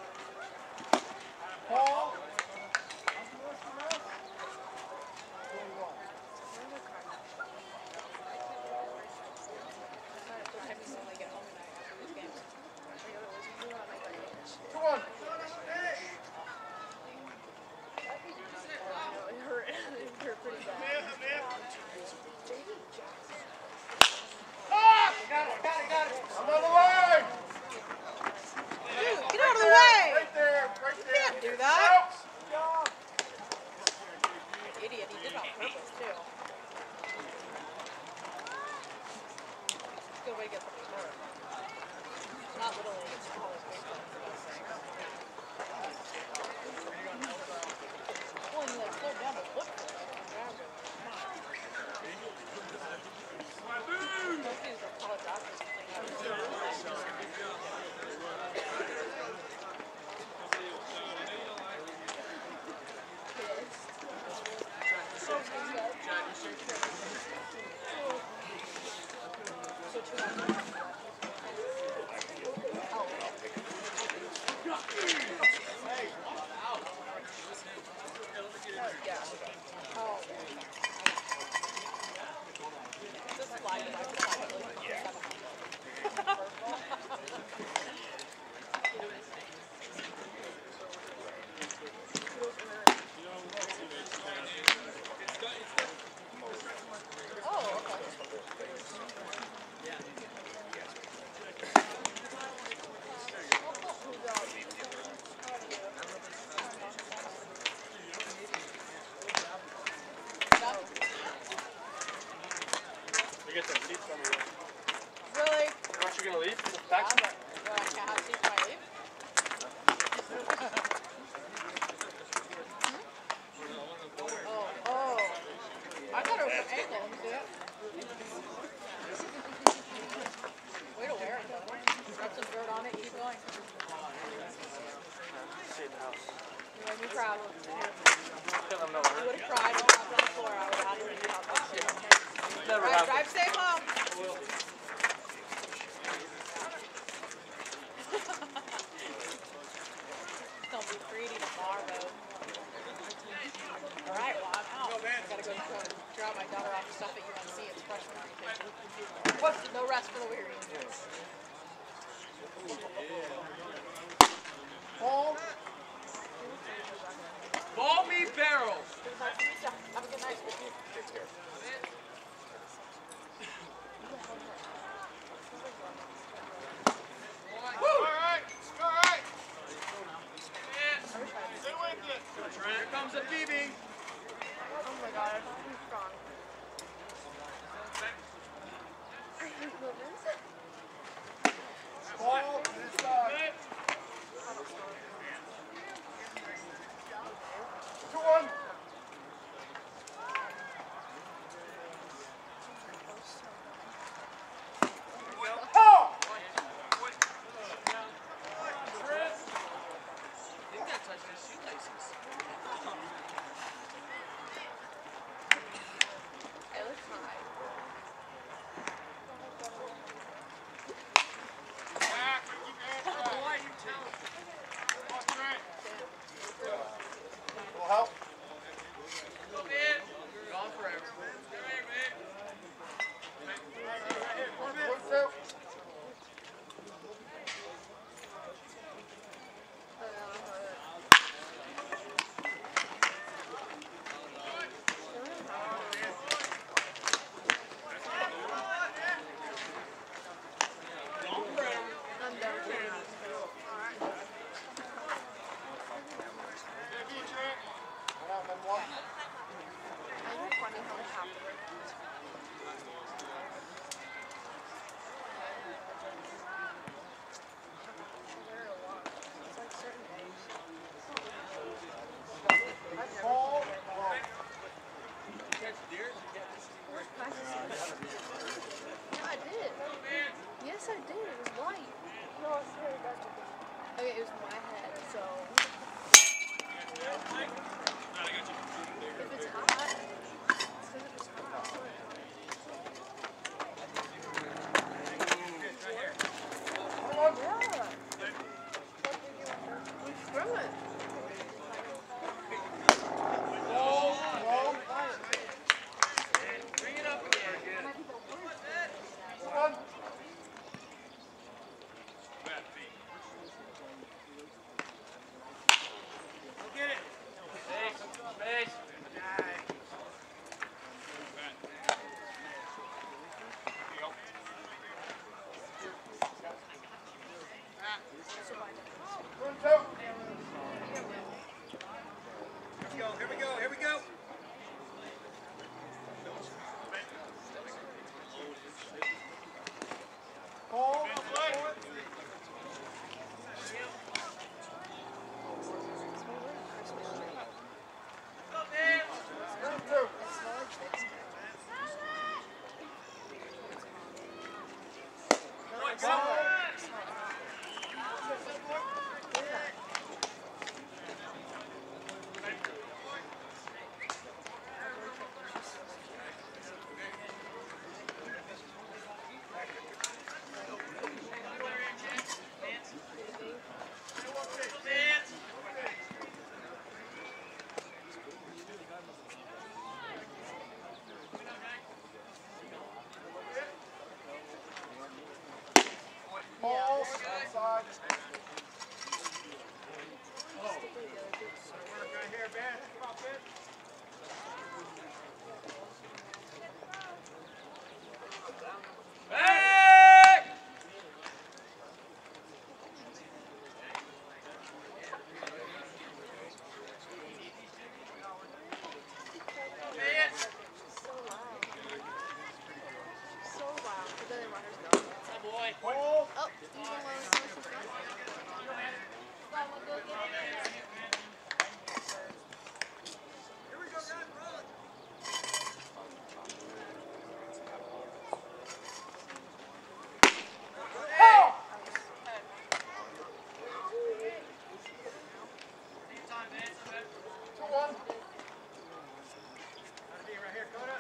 it hurt pretty bad. Dude, get out of the way! Right there. Can't do that. Idiot, he did it on purpose too. Good way to get something hurt. Not little league, it's college baseball. Well, you like slow down the foot for it. Grab it. Most dudes are college athletes. We get some seats on the way. Really? Aren't you going to leave? Well, I can't have seats when I leave. Oh. I thought it was an ankle. Let me see it. Way to wear it though. Rub some dirt on it, keep going. You made me proud. You would have cried and dropped on the floor. I would have had to leave out this shit. Alright, drive safe home. for the weary. Paul. Ball me barrel. Have a good night. Take care. Here comes a Phoebe. Oh my god, I'm strong. I hate movements. Paul, this side. 2-1. Oh! I think that touched his shoelaces. It looks high. Why you tell him? Will help. Go, man. Gone forever. Come here, man. I'm done. I think it's funny how we have to work. It's like certain days. Paul. Catch deer? Yeah, I did. Yes, I did. It was white. No, I swear it got to be. Okay, it was my head, so. If it's hot, it's because it was hot. Yeah. We threw it. Bring it up again. 2-1. Go get it. Base. Base. Here we go. Here we go. Paul. Go, man. 2-2. Paul. Outside. Right here, Ben. Come on, Ben. Back! So loud. But then the runners go. Boy. Paul. Oh, you don't want to see what's going Here we go, guys. Roll it. Paul. Time, man. 2-1. Right here, Coda.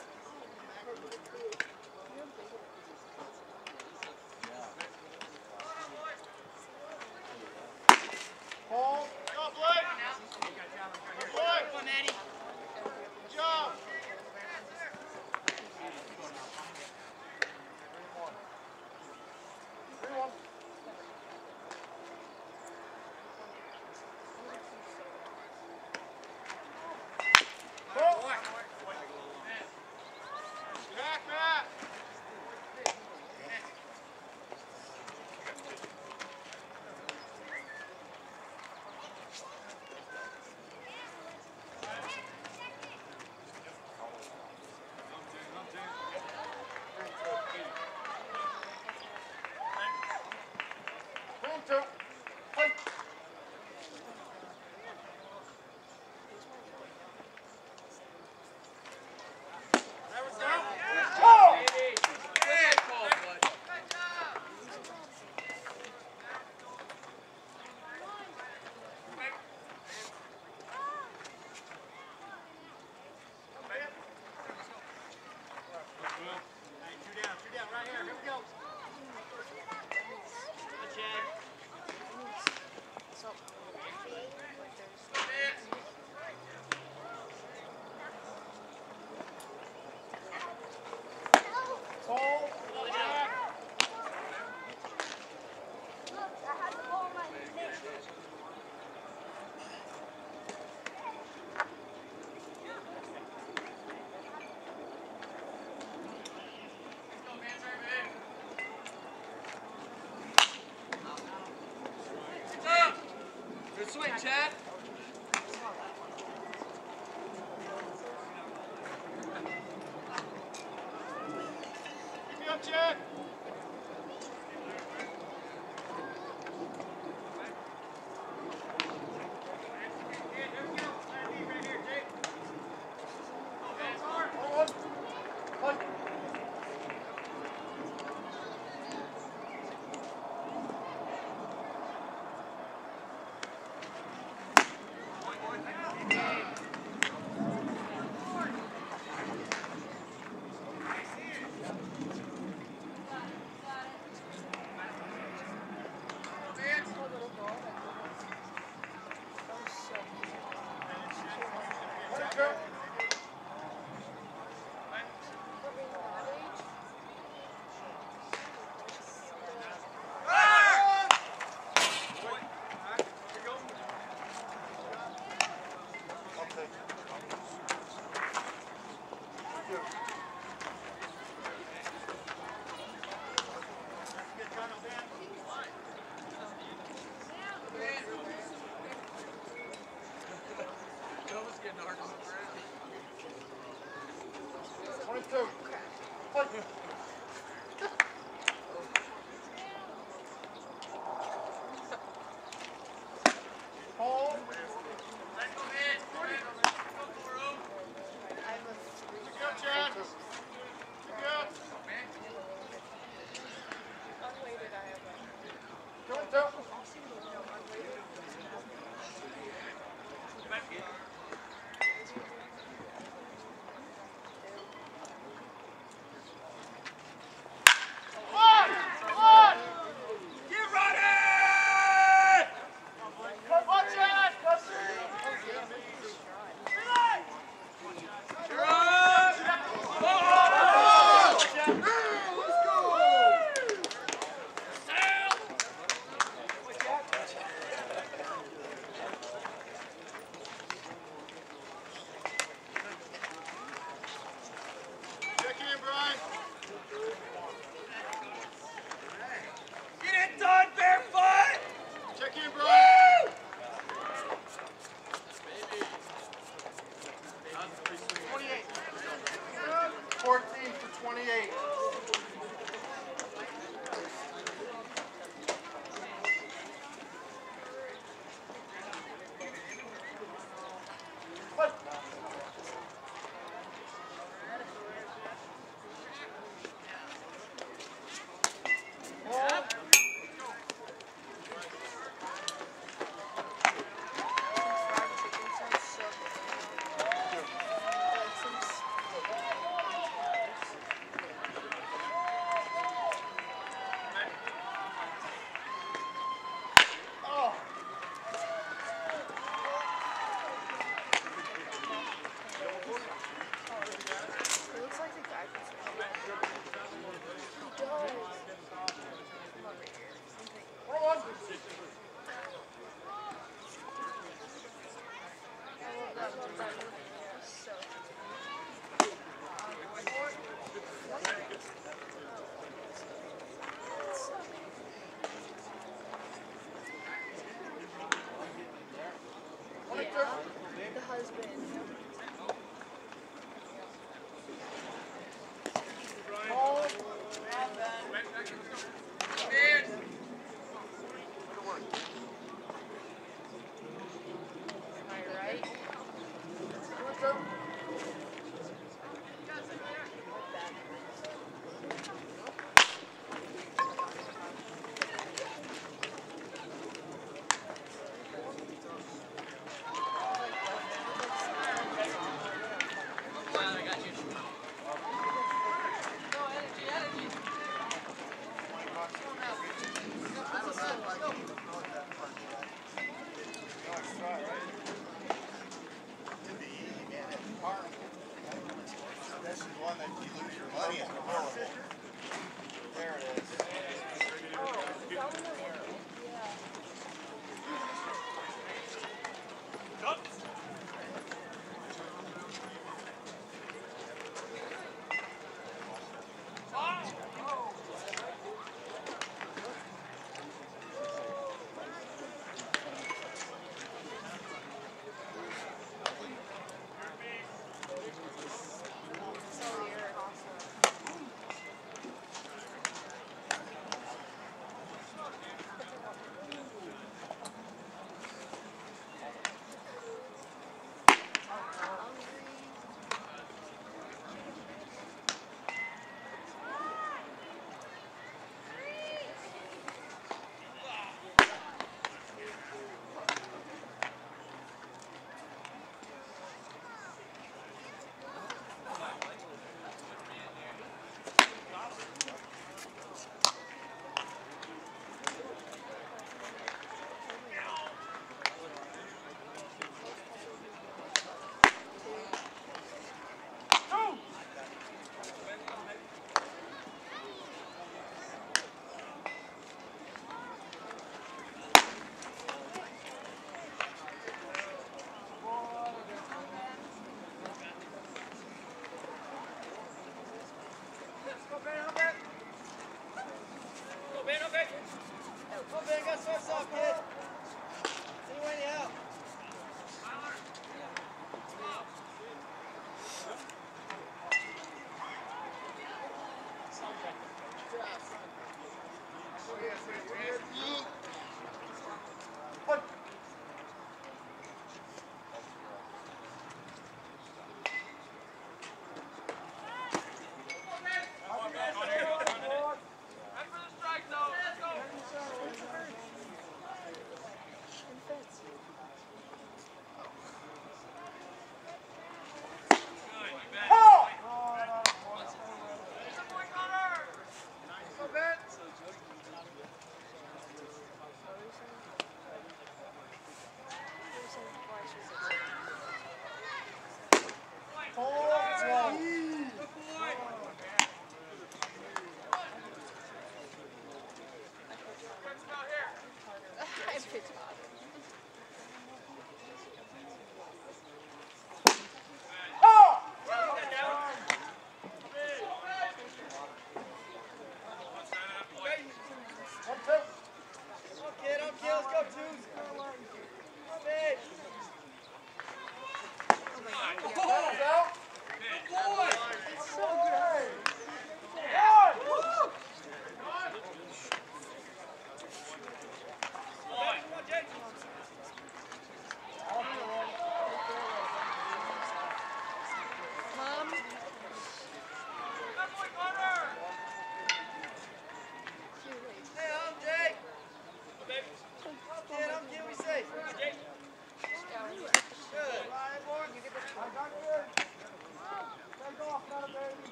Paul.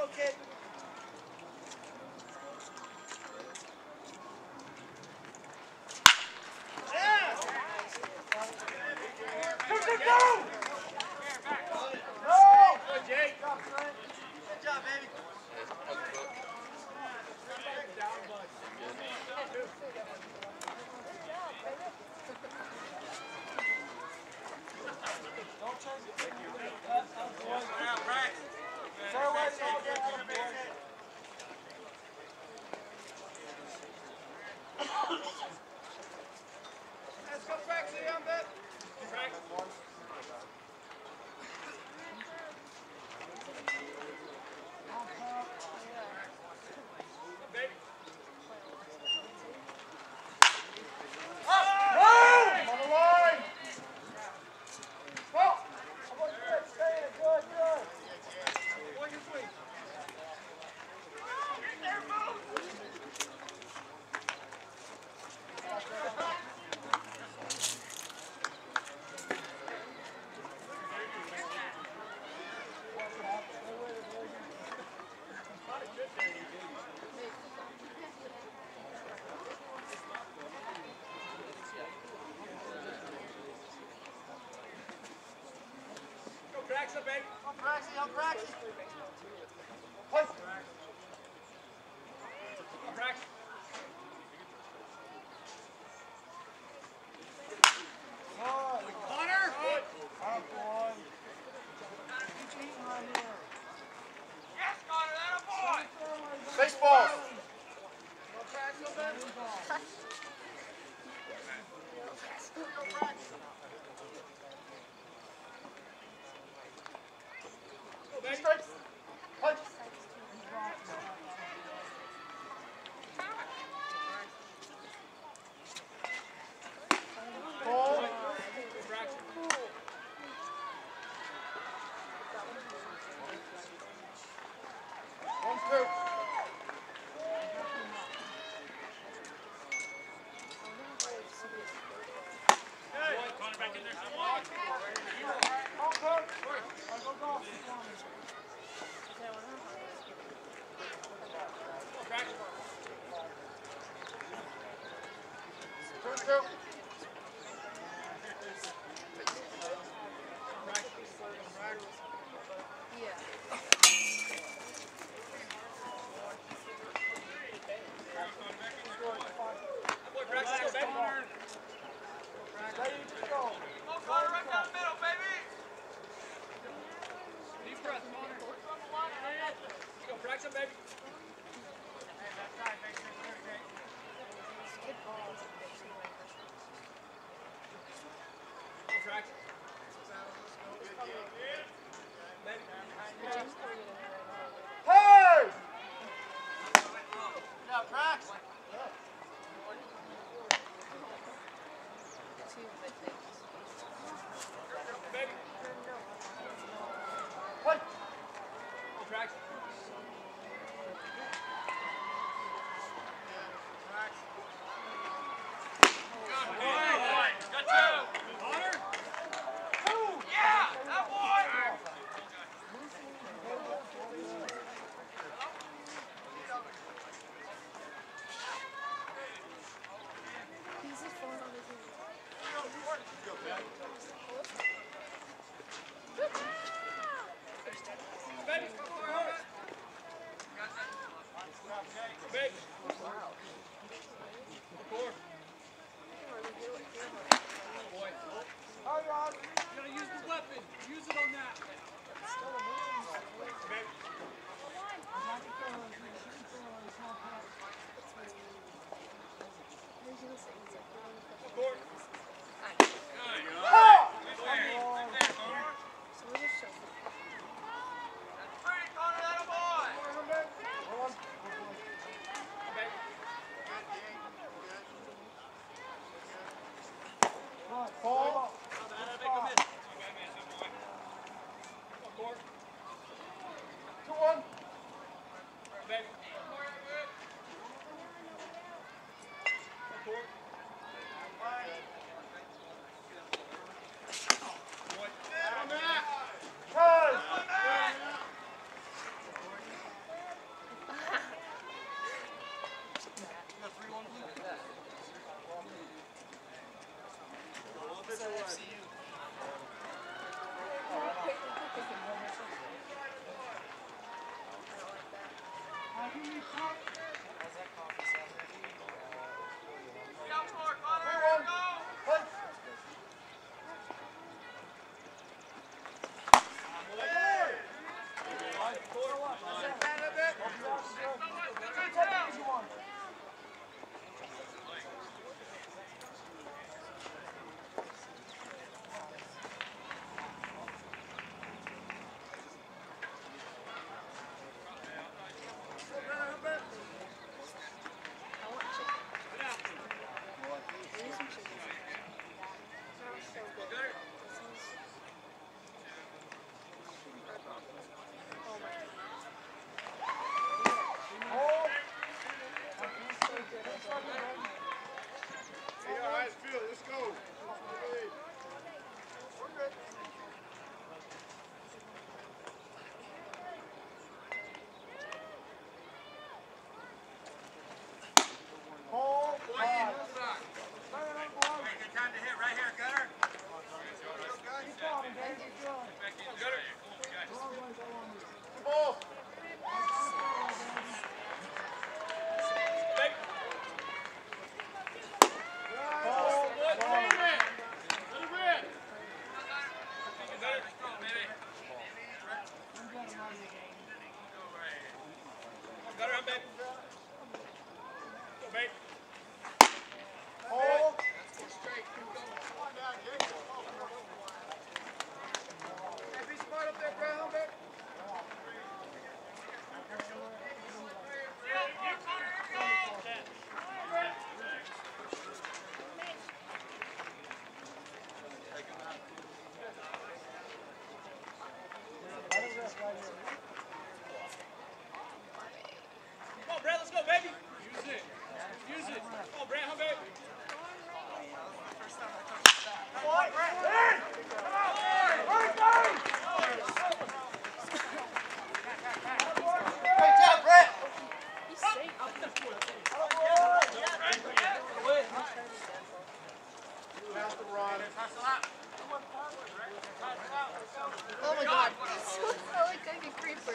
go, kid. Yeah! Go! No! Good, Jake. Good job, baby. Let's go, Praxi, on that. Praxi, baby. On Praxi, on Praxi. On Praxi. Connor! Yes, Connor, that a boy! Baseball. On Praxi, baby. Go, Praxi. Go, baby. Strikes. Punch. Ball. Praxi. 1-2. Connor back in there. Praxi. 2-2. Boy, Praxi, go, baby. Go, Connor, right down the middle, baby. Deep breath, Connor. Go, Praxi, baby. Go, Praxi. Baby. Hey! Now, Prax. Baby. Punch. Go, Prax. Good boy. Got two. Connor. Yeah, that boy. Baby. Big. Four. Boy. You gotta use the weapon. Use it on that. Big. Four. Ball. 2-1. Hey! Come on, Brad, let's go, baby. Use it. Use it. Come on, Brad, home, baby. Come on, Brad. Come on. Great job, Brad. Oh my god. I like a creeper.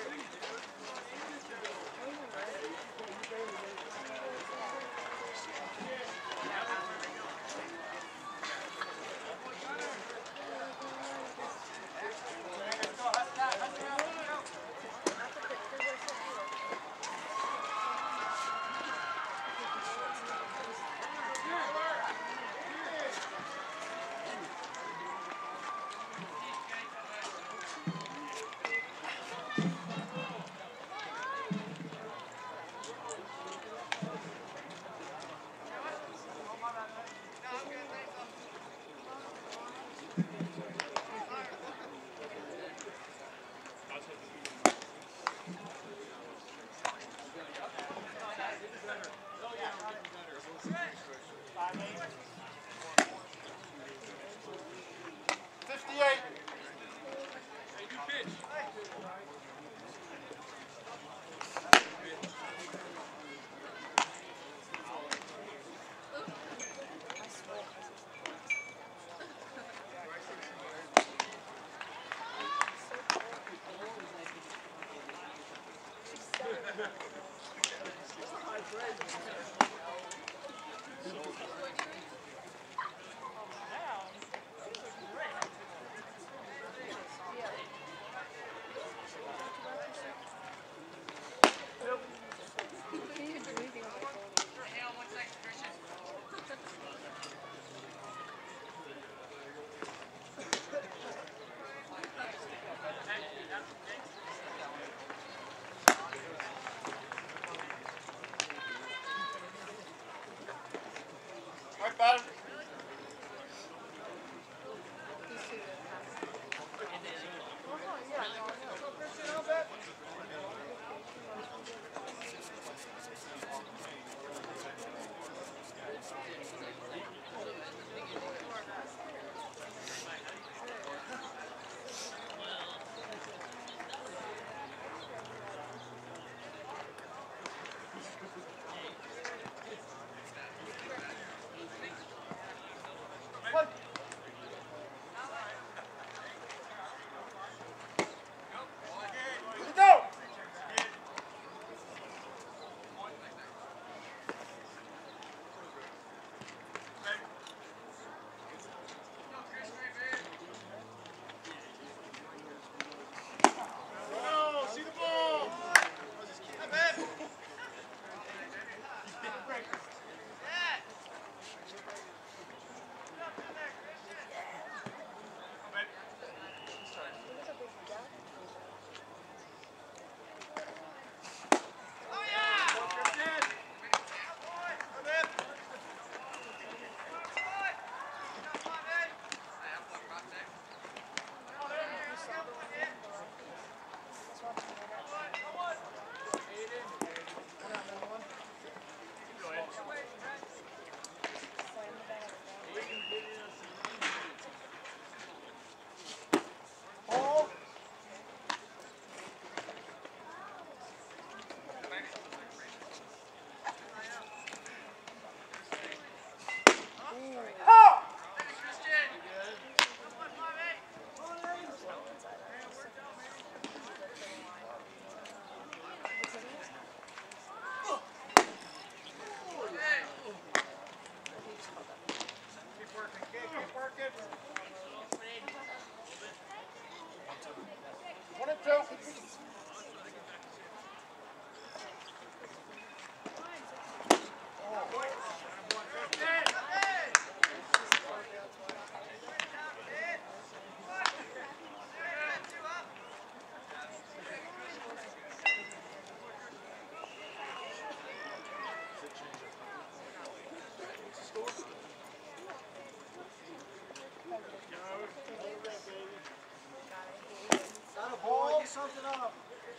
something up.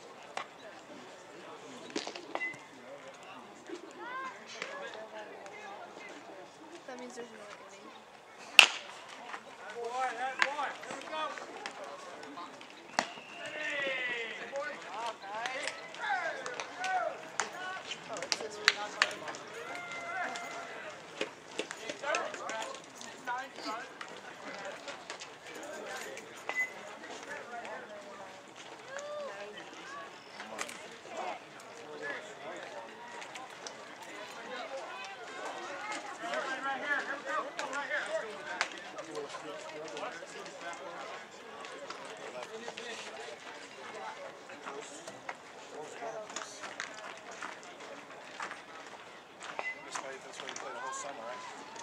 That means there's no winning. Boy, that boy. Here we go. Oh, it's this one. Right here. Here we go. Right here. That's why you play the whole summer, right?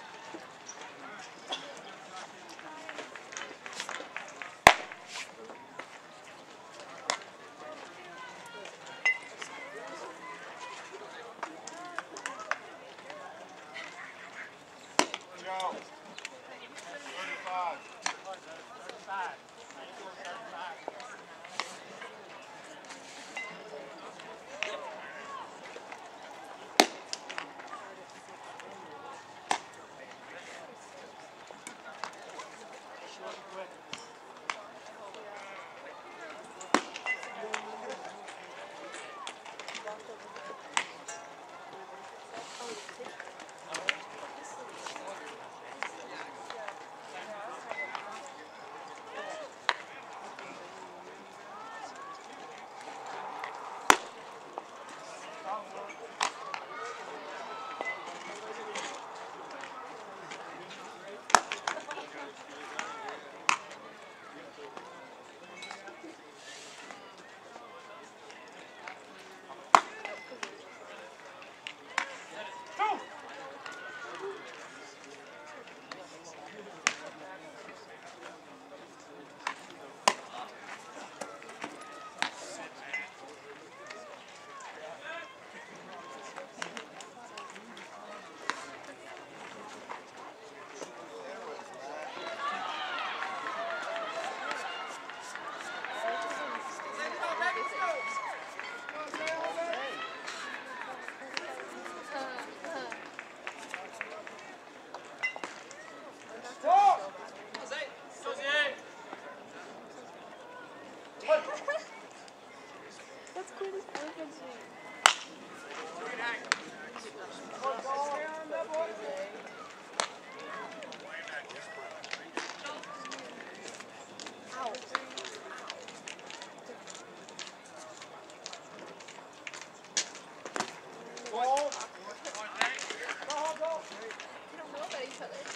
Go. 35. 35. That's cool as freaking They don't know about each other.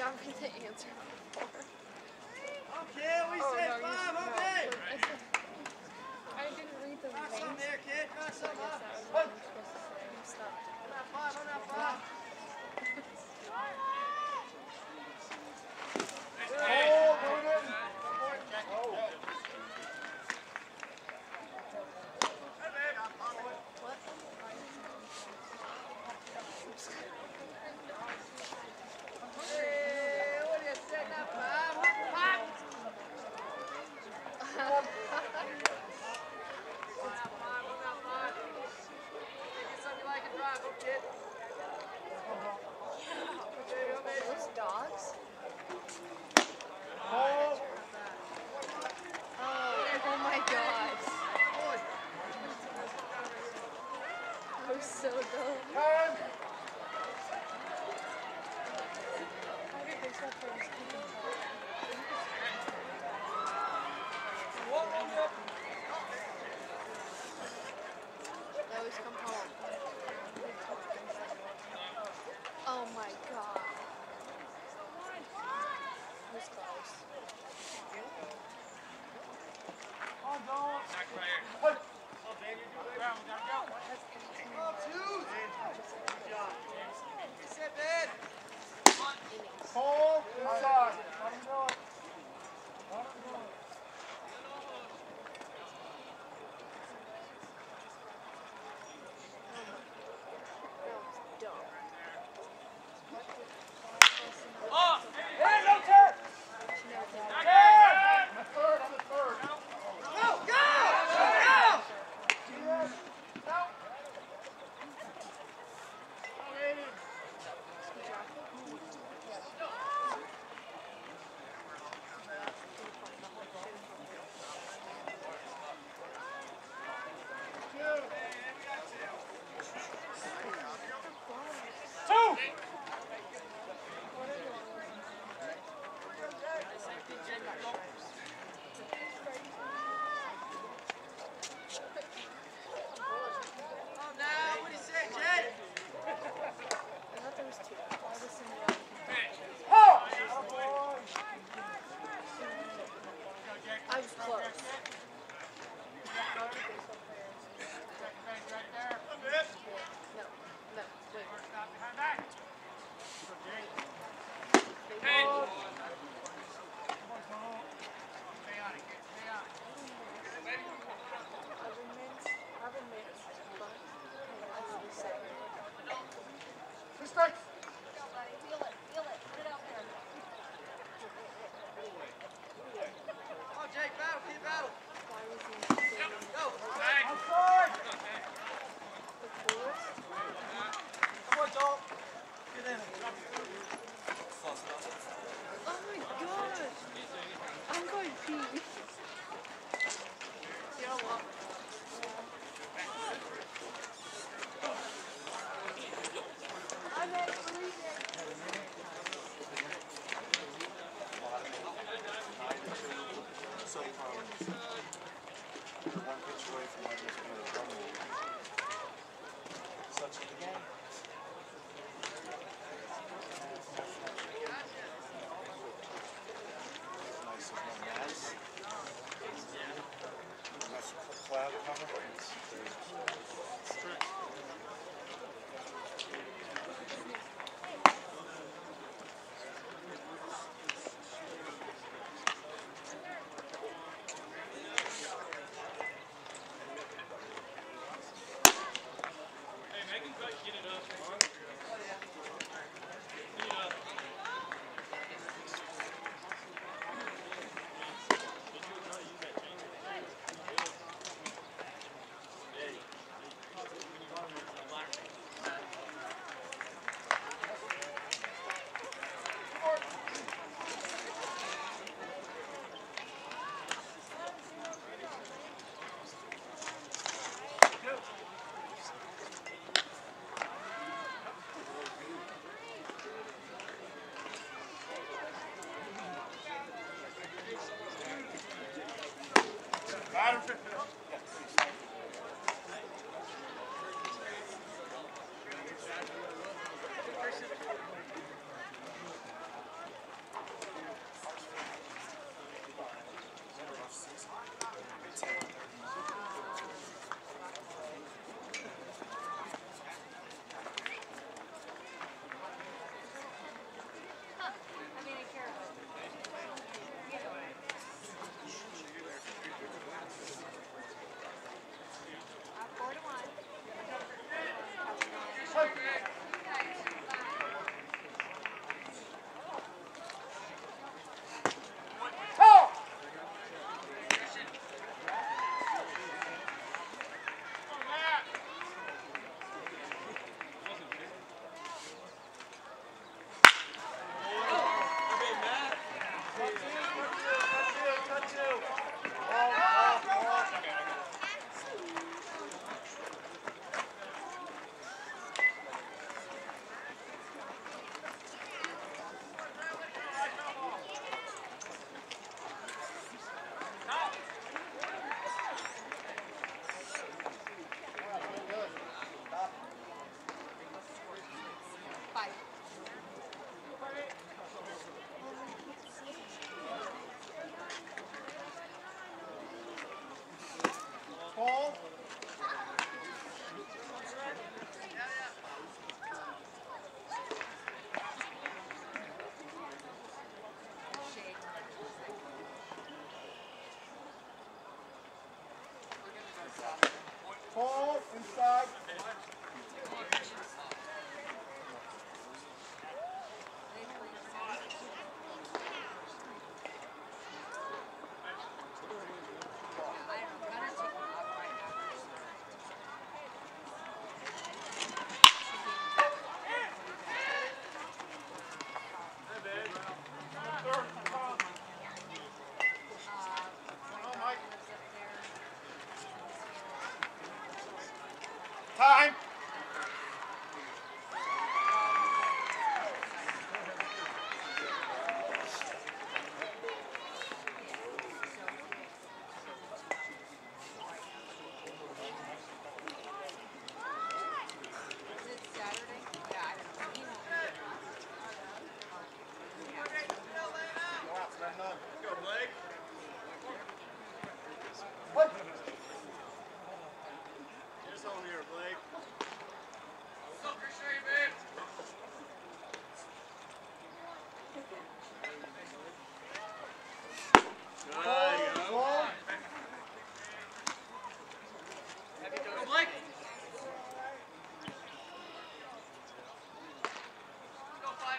not read the answer. Okay, we said no, 5, no, okay. I didn't read the Got names. something there, kid. Got So I something guess up. that was what I'm supposed to say. I'm stuck. On that 5, on that 5. Hey, what do you say, that 5? Pop! On that 5, on that 5. Get something you like and drive, go kid. There you go, baby. Those dogs? Oh. Oh my god. That was so dumb. Time. How did baseball players keep in touch? They always come home. Oh my god. That was close. Sit, man. Hold inside. Let him go. Let him go. Hey, no turn. The third on the third. Go, go, go. Yes. No.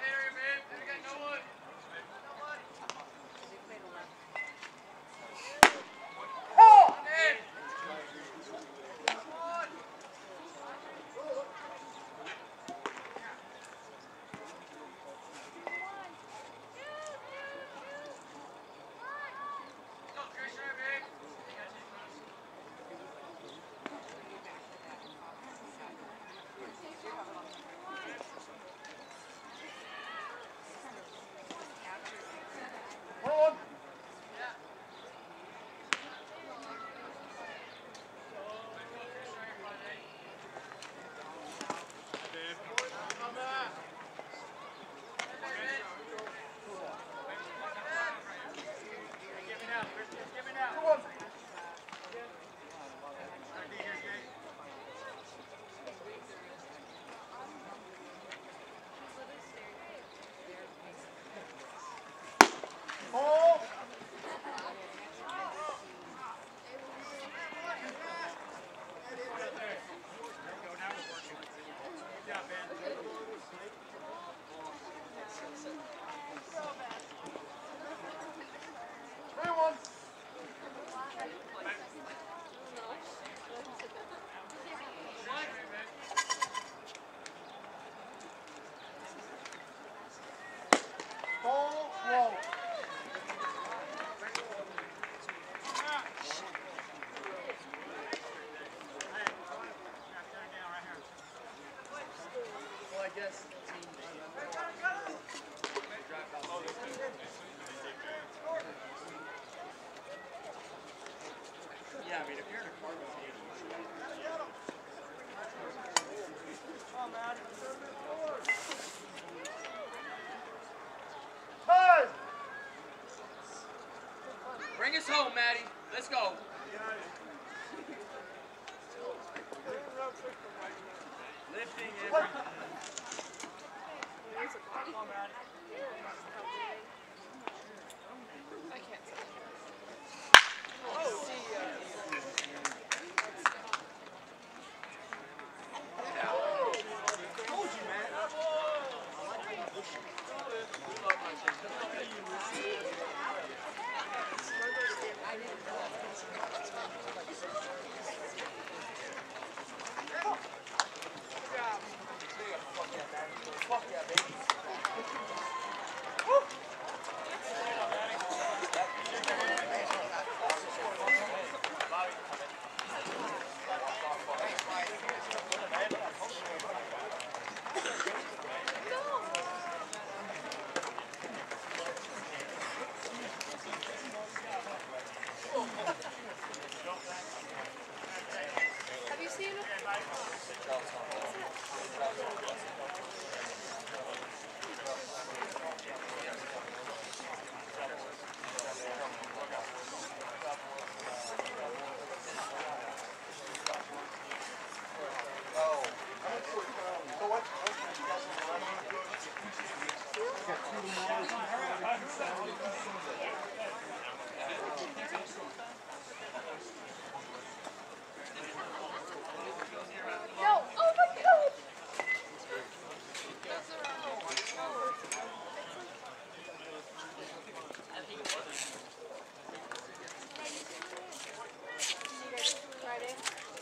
area, man. We got no one. Come in. Come on. Go, Trisha, man. Yeah, I mean, if you're in a Cardinals game, you should have Bring us home, Maddie. Let's go. Lifting everything. I can't say. Have you seen it? No! Oh my god! Friday.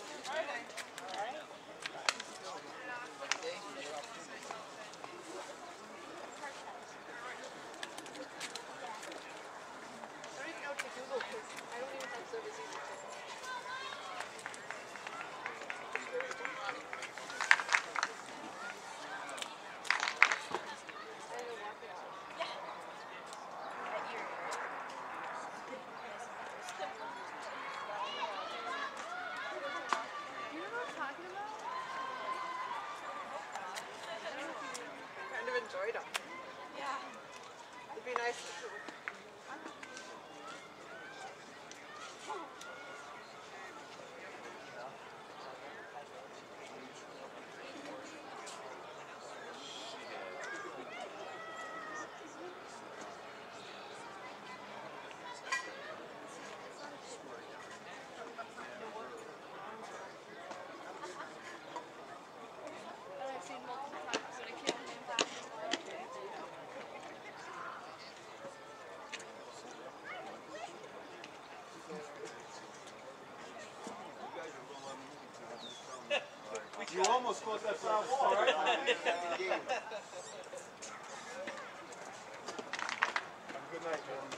I don't even know what to Google because I don't even have service either. You know what I'm talking about? Kind of enjoyed them. Yeah. It'd be nice to That I've seen multiple times, but I can't name that. almost close that foul ball, right? Have a good night, man.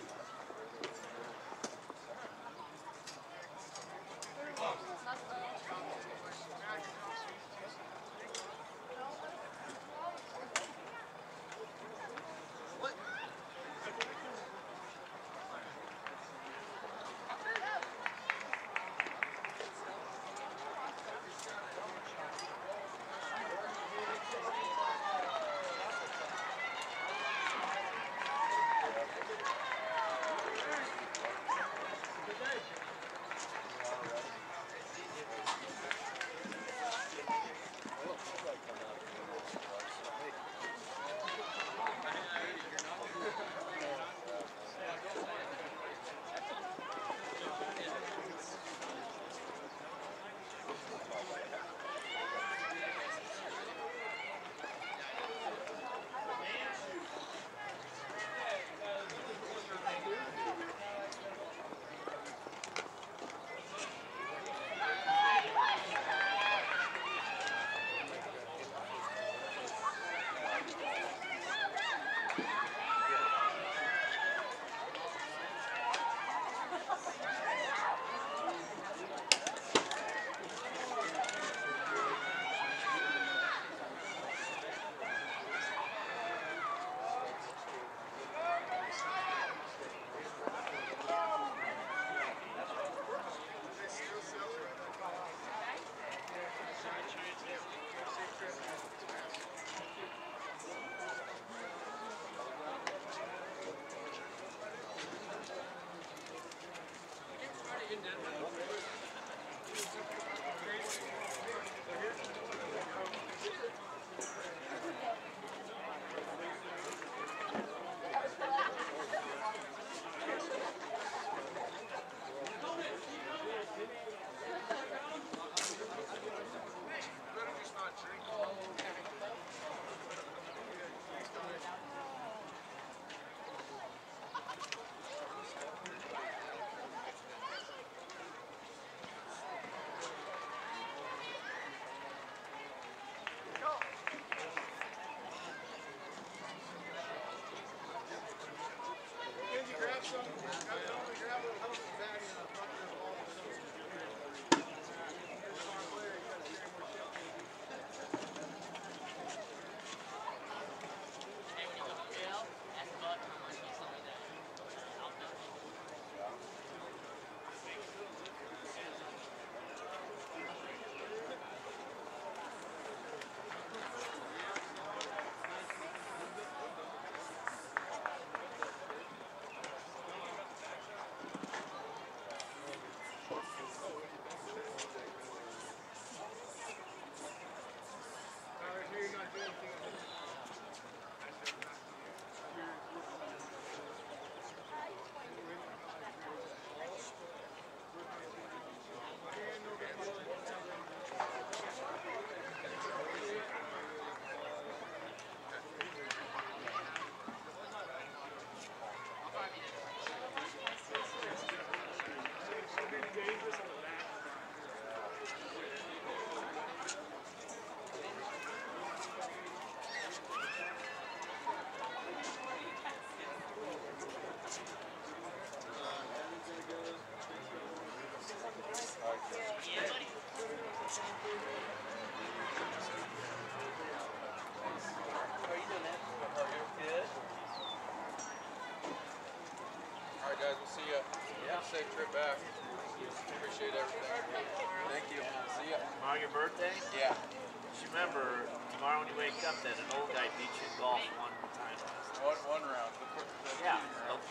Guys, we'll see you. Yeah. Safe trip back. Appreciate everything. Thank you. See ya. Tomorrow your birthday? Yeah. Just remember, tomorrow when you wake up, that an old guy beat you in golf one time last night. One round. Yeah,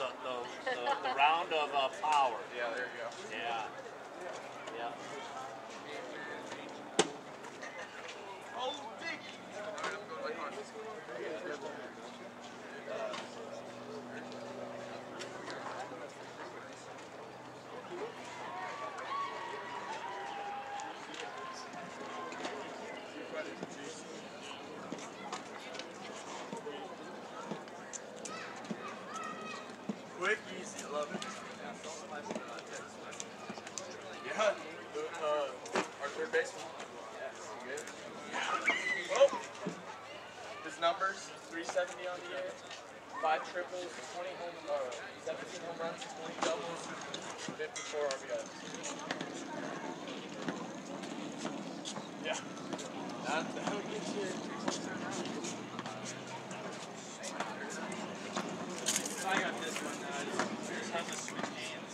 the round of power. Yeah, there you go. Yeah. Yeah. Oh, Diggy! Quick, easy, I love it. Yeah, our third baseman. Yeah, good. numbers, 370 on the year, 5 triples, 17 home runs, 20 doubles, 54 RBIs. Yeah. That'll get you 327 rounds. I got this one now. I just have to switch hands.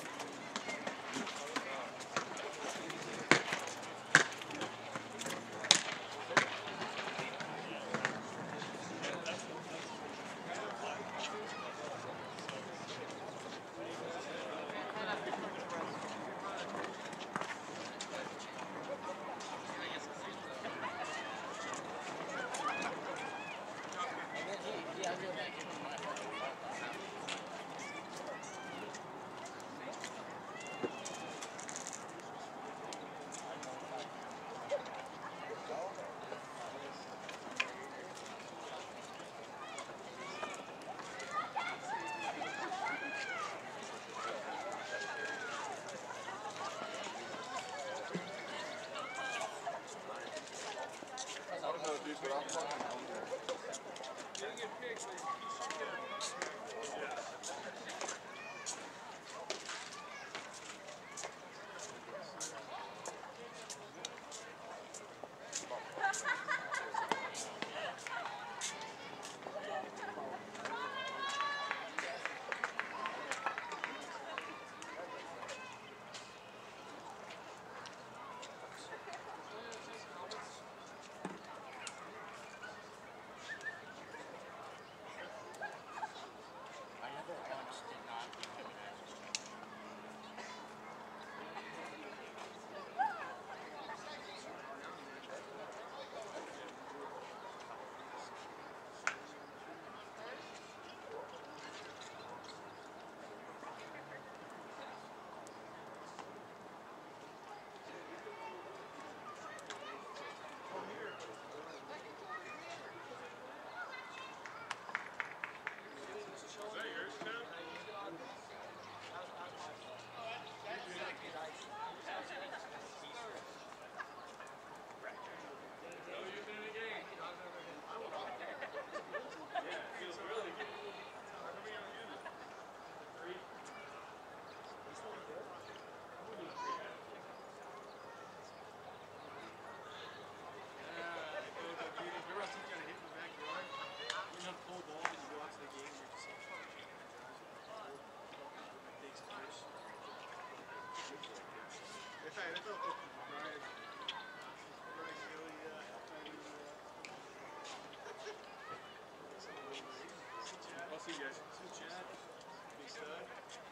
I'll see you guys. See Chad. Big stud.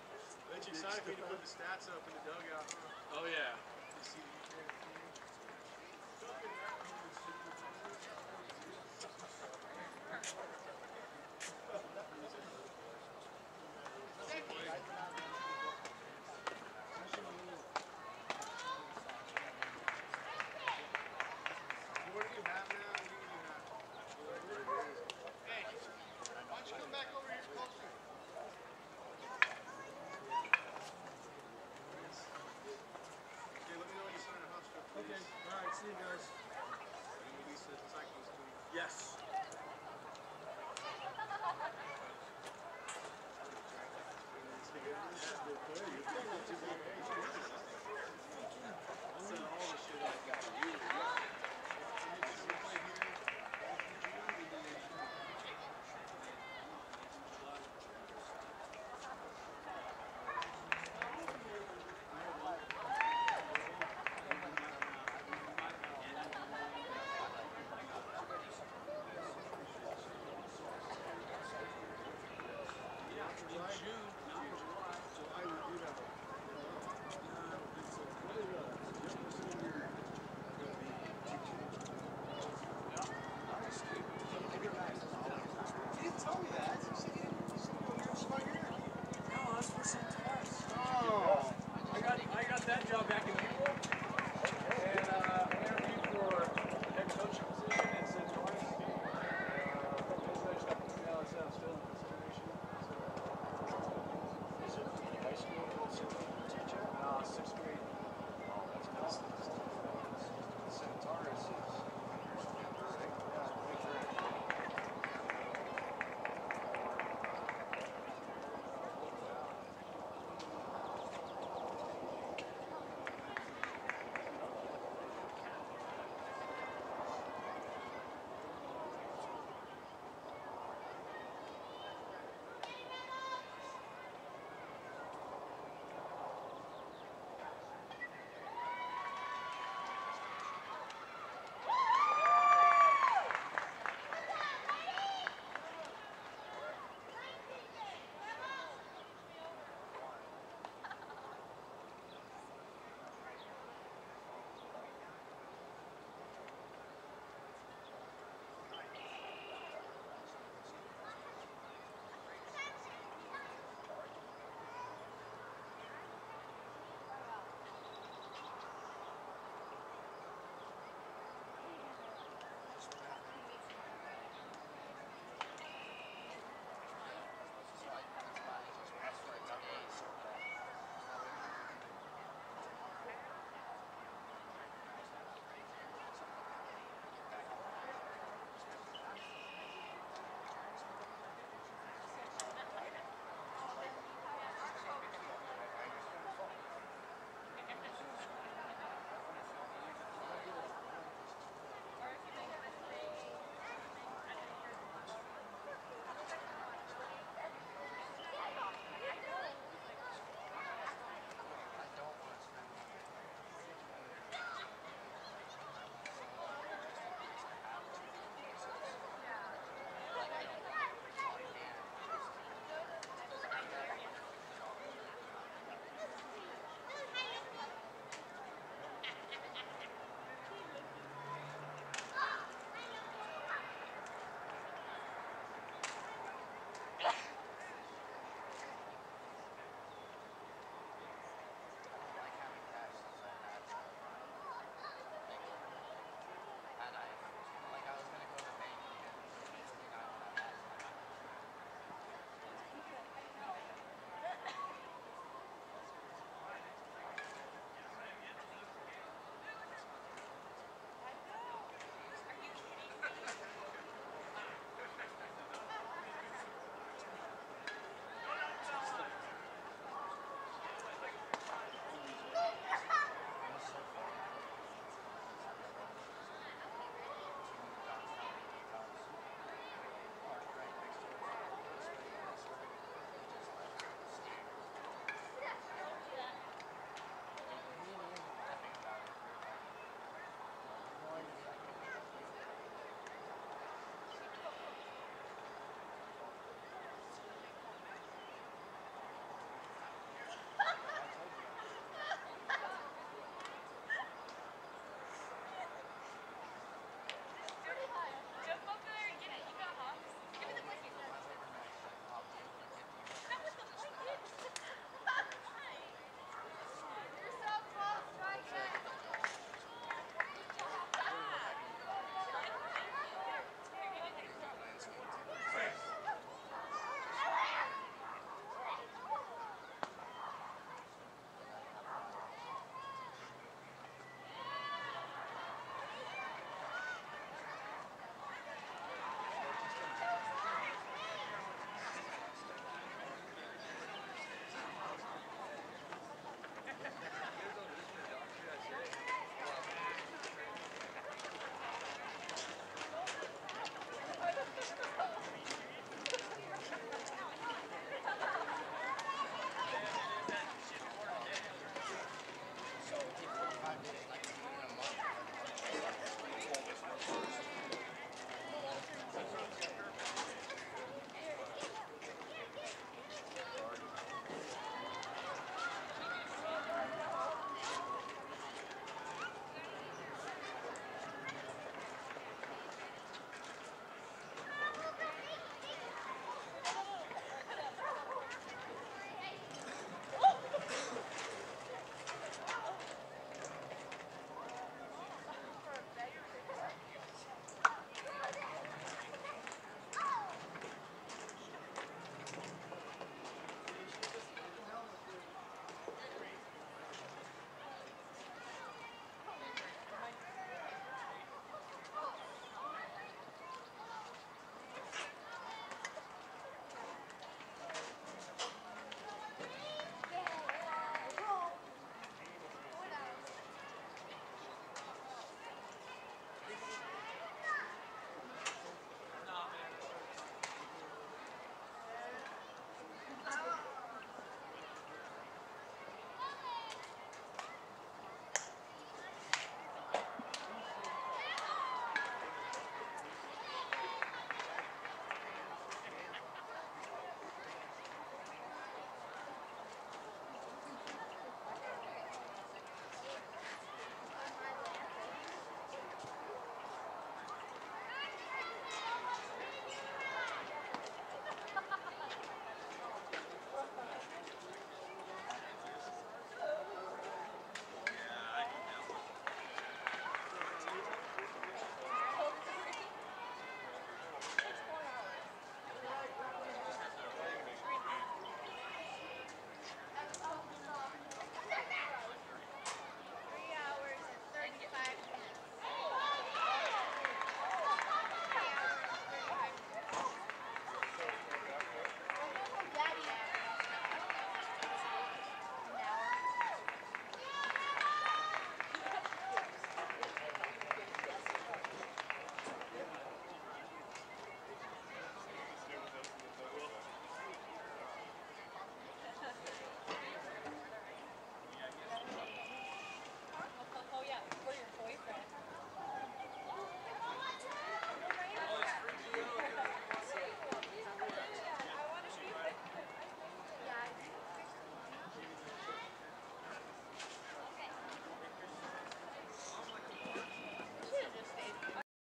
Bet you excited for you to put the stats up in the dugout, huh? Oh yeah. What do you have now? What do you have? Hey, why don't you come back over here closer? Okay, let me know when you sign a hot strip, please. Okay, all right, see you guys. And release the cycles, please. Yes. In June,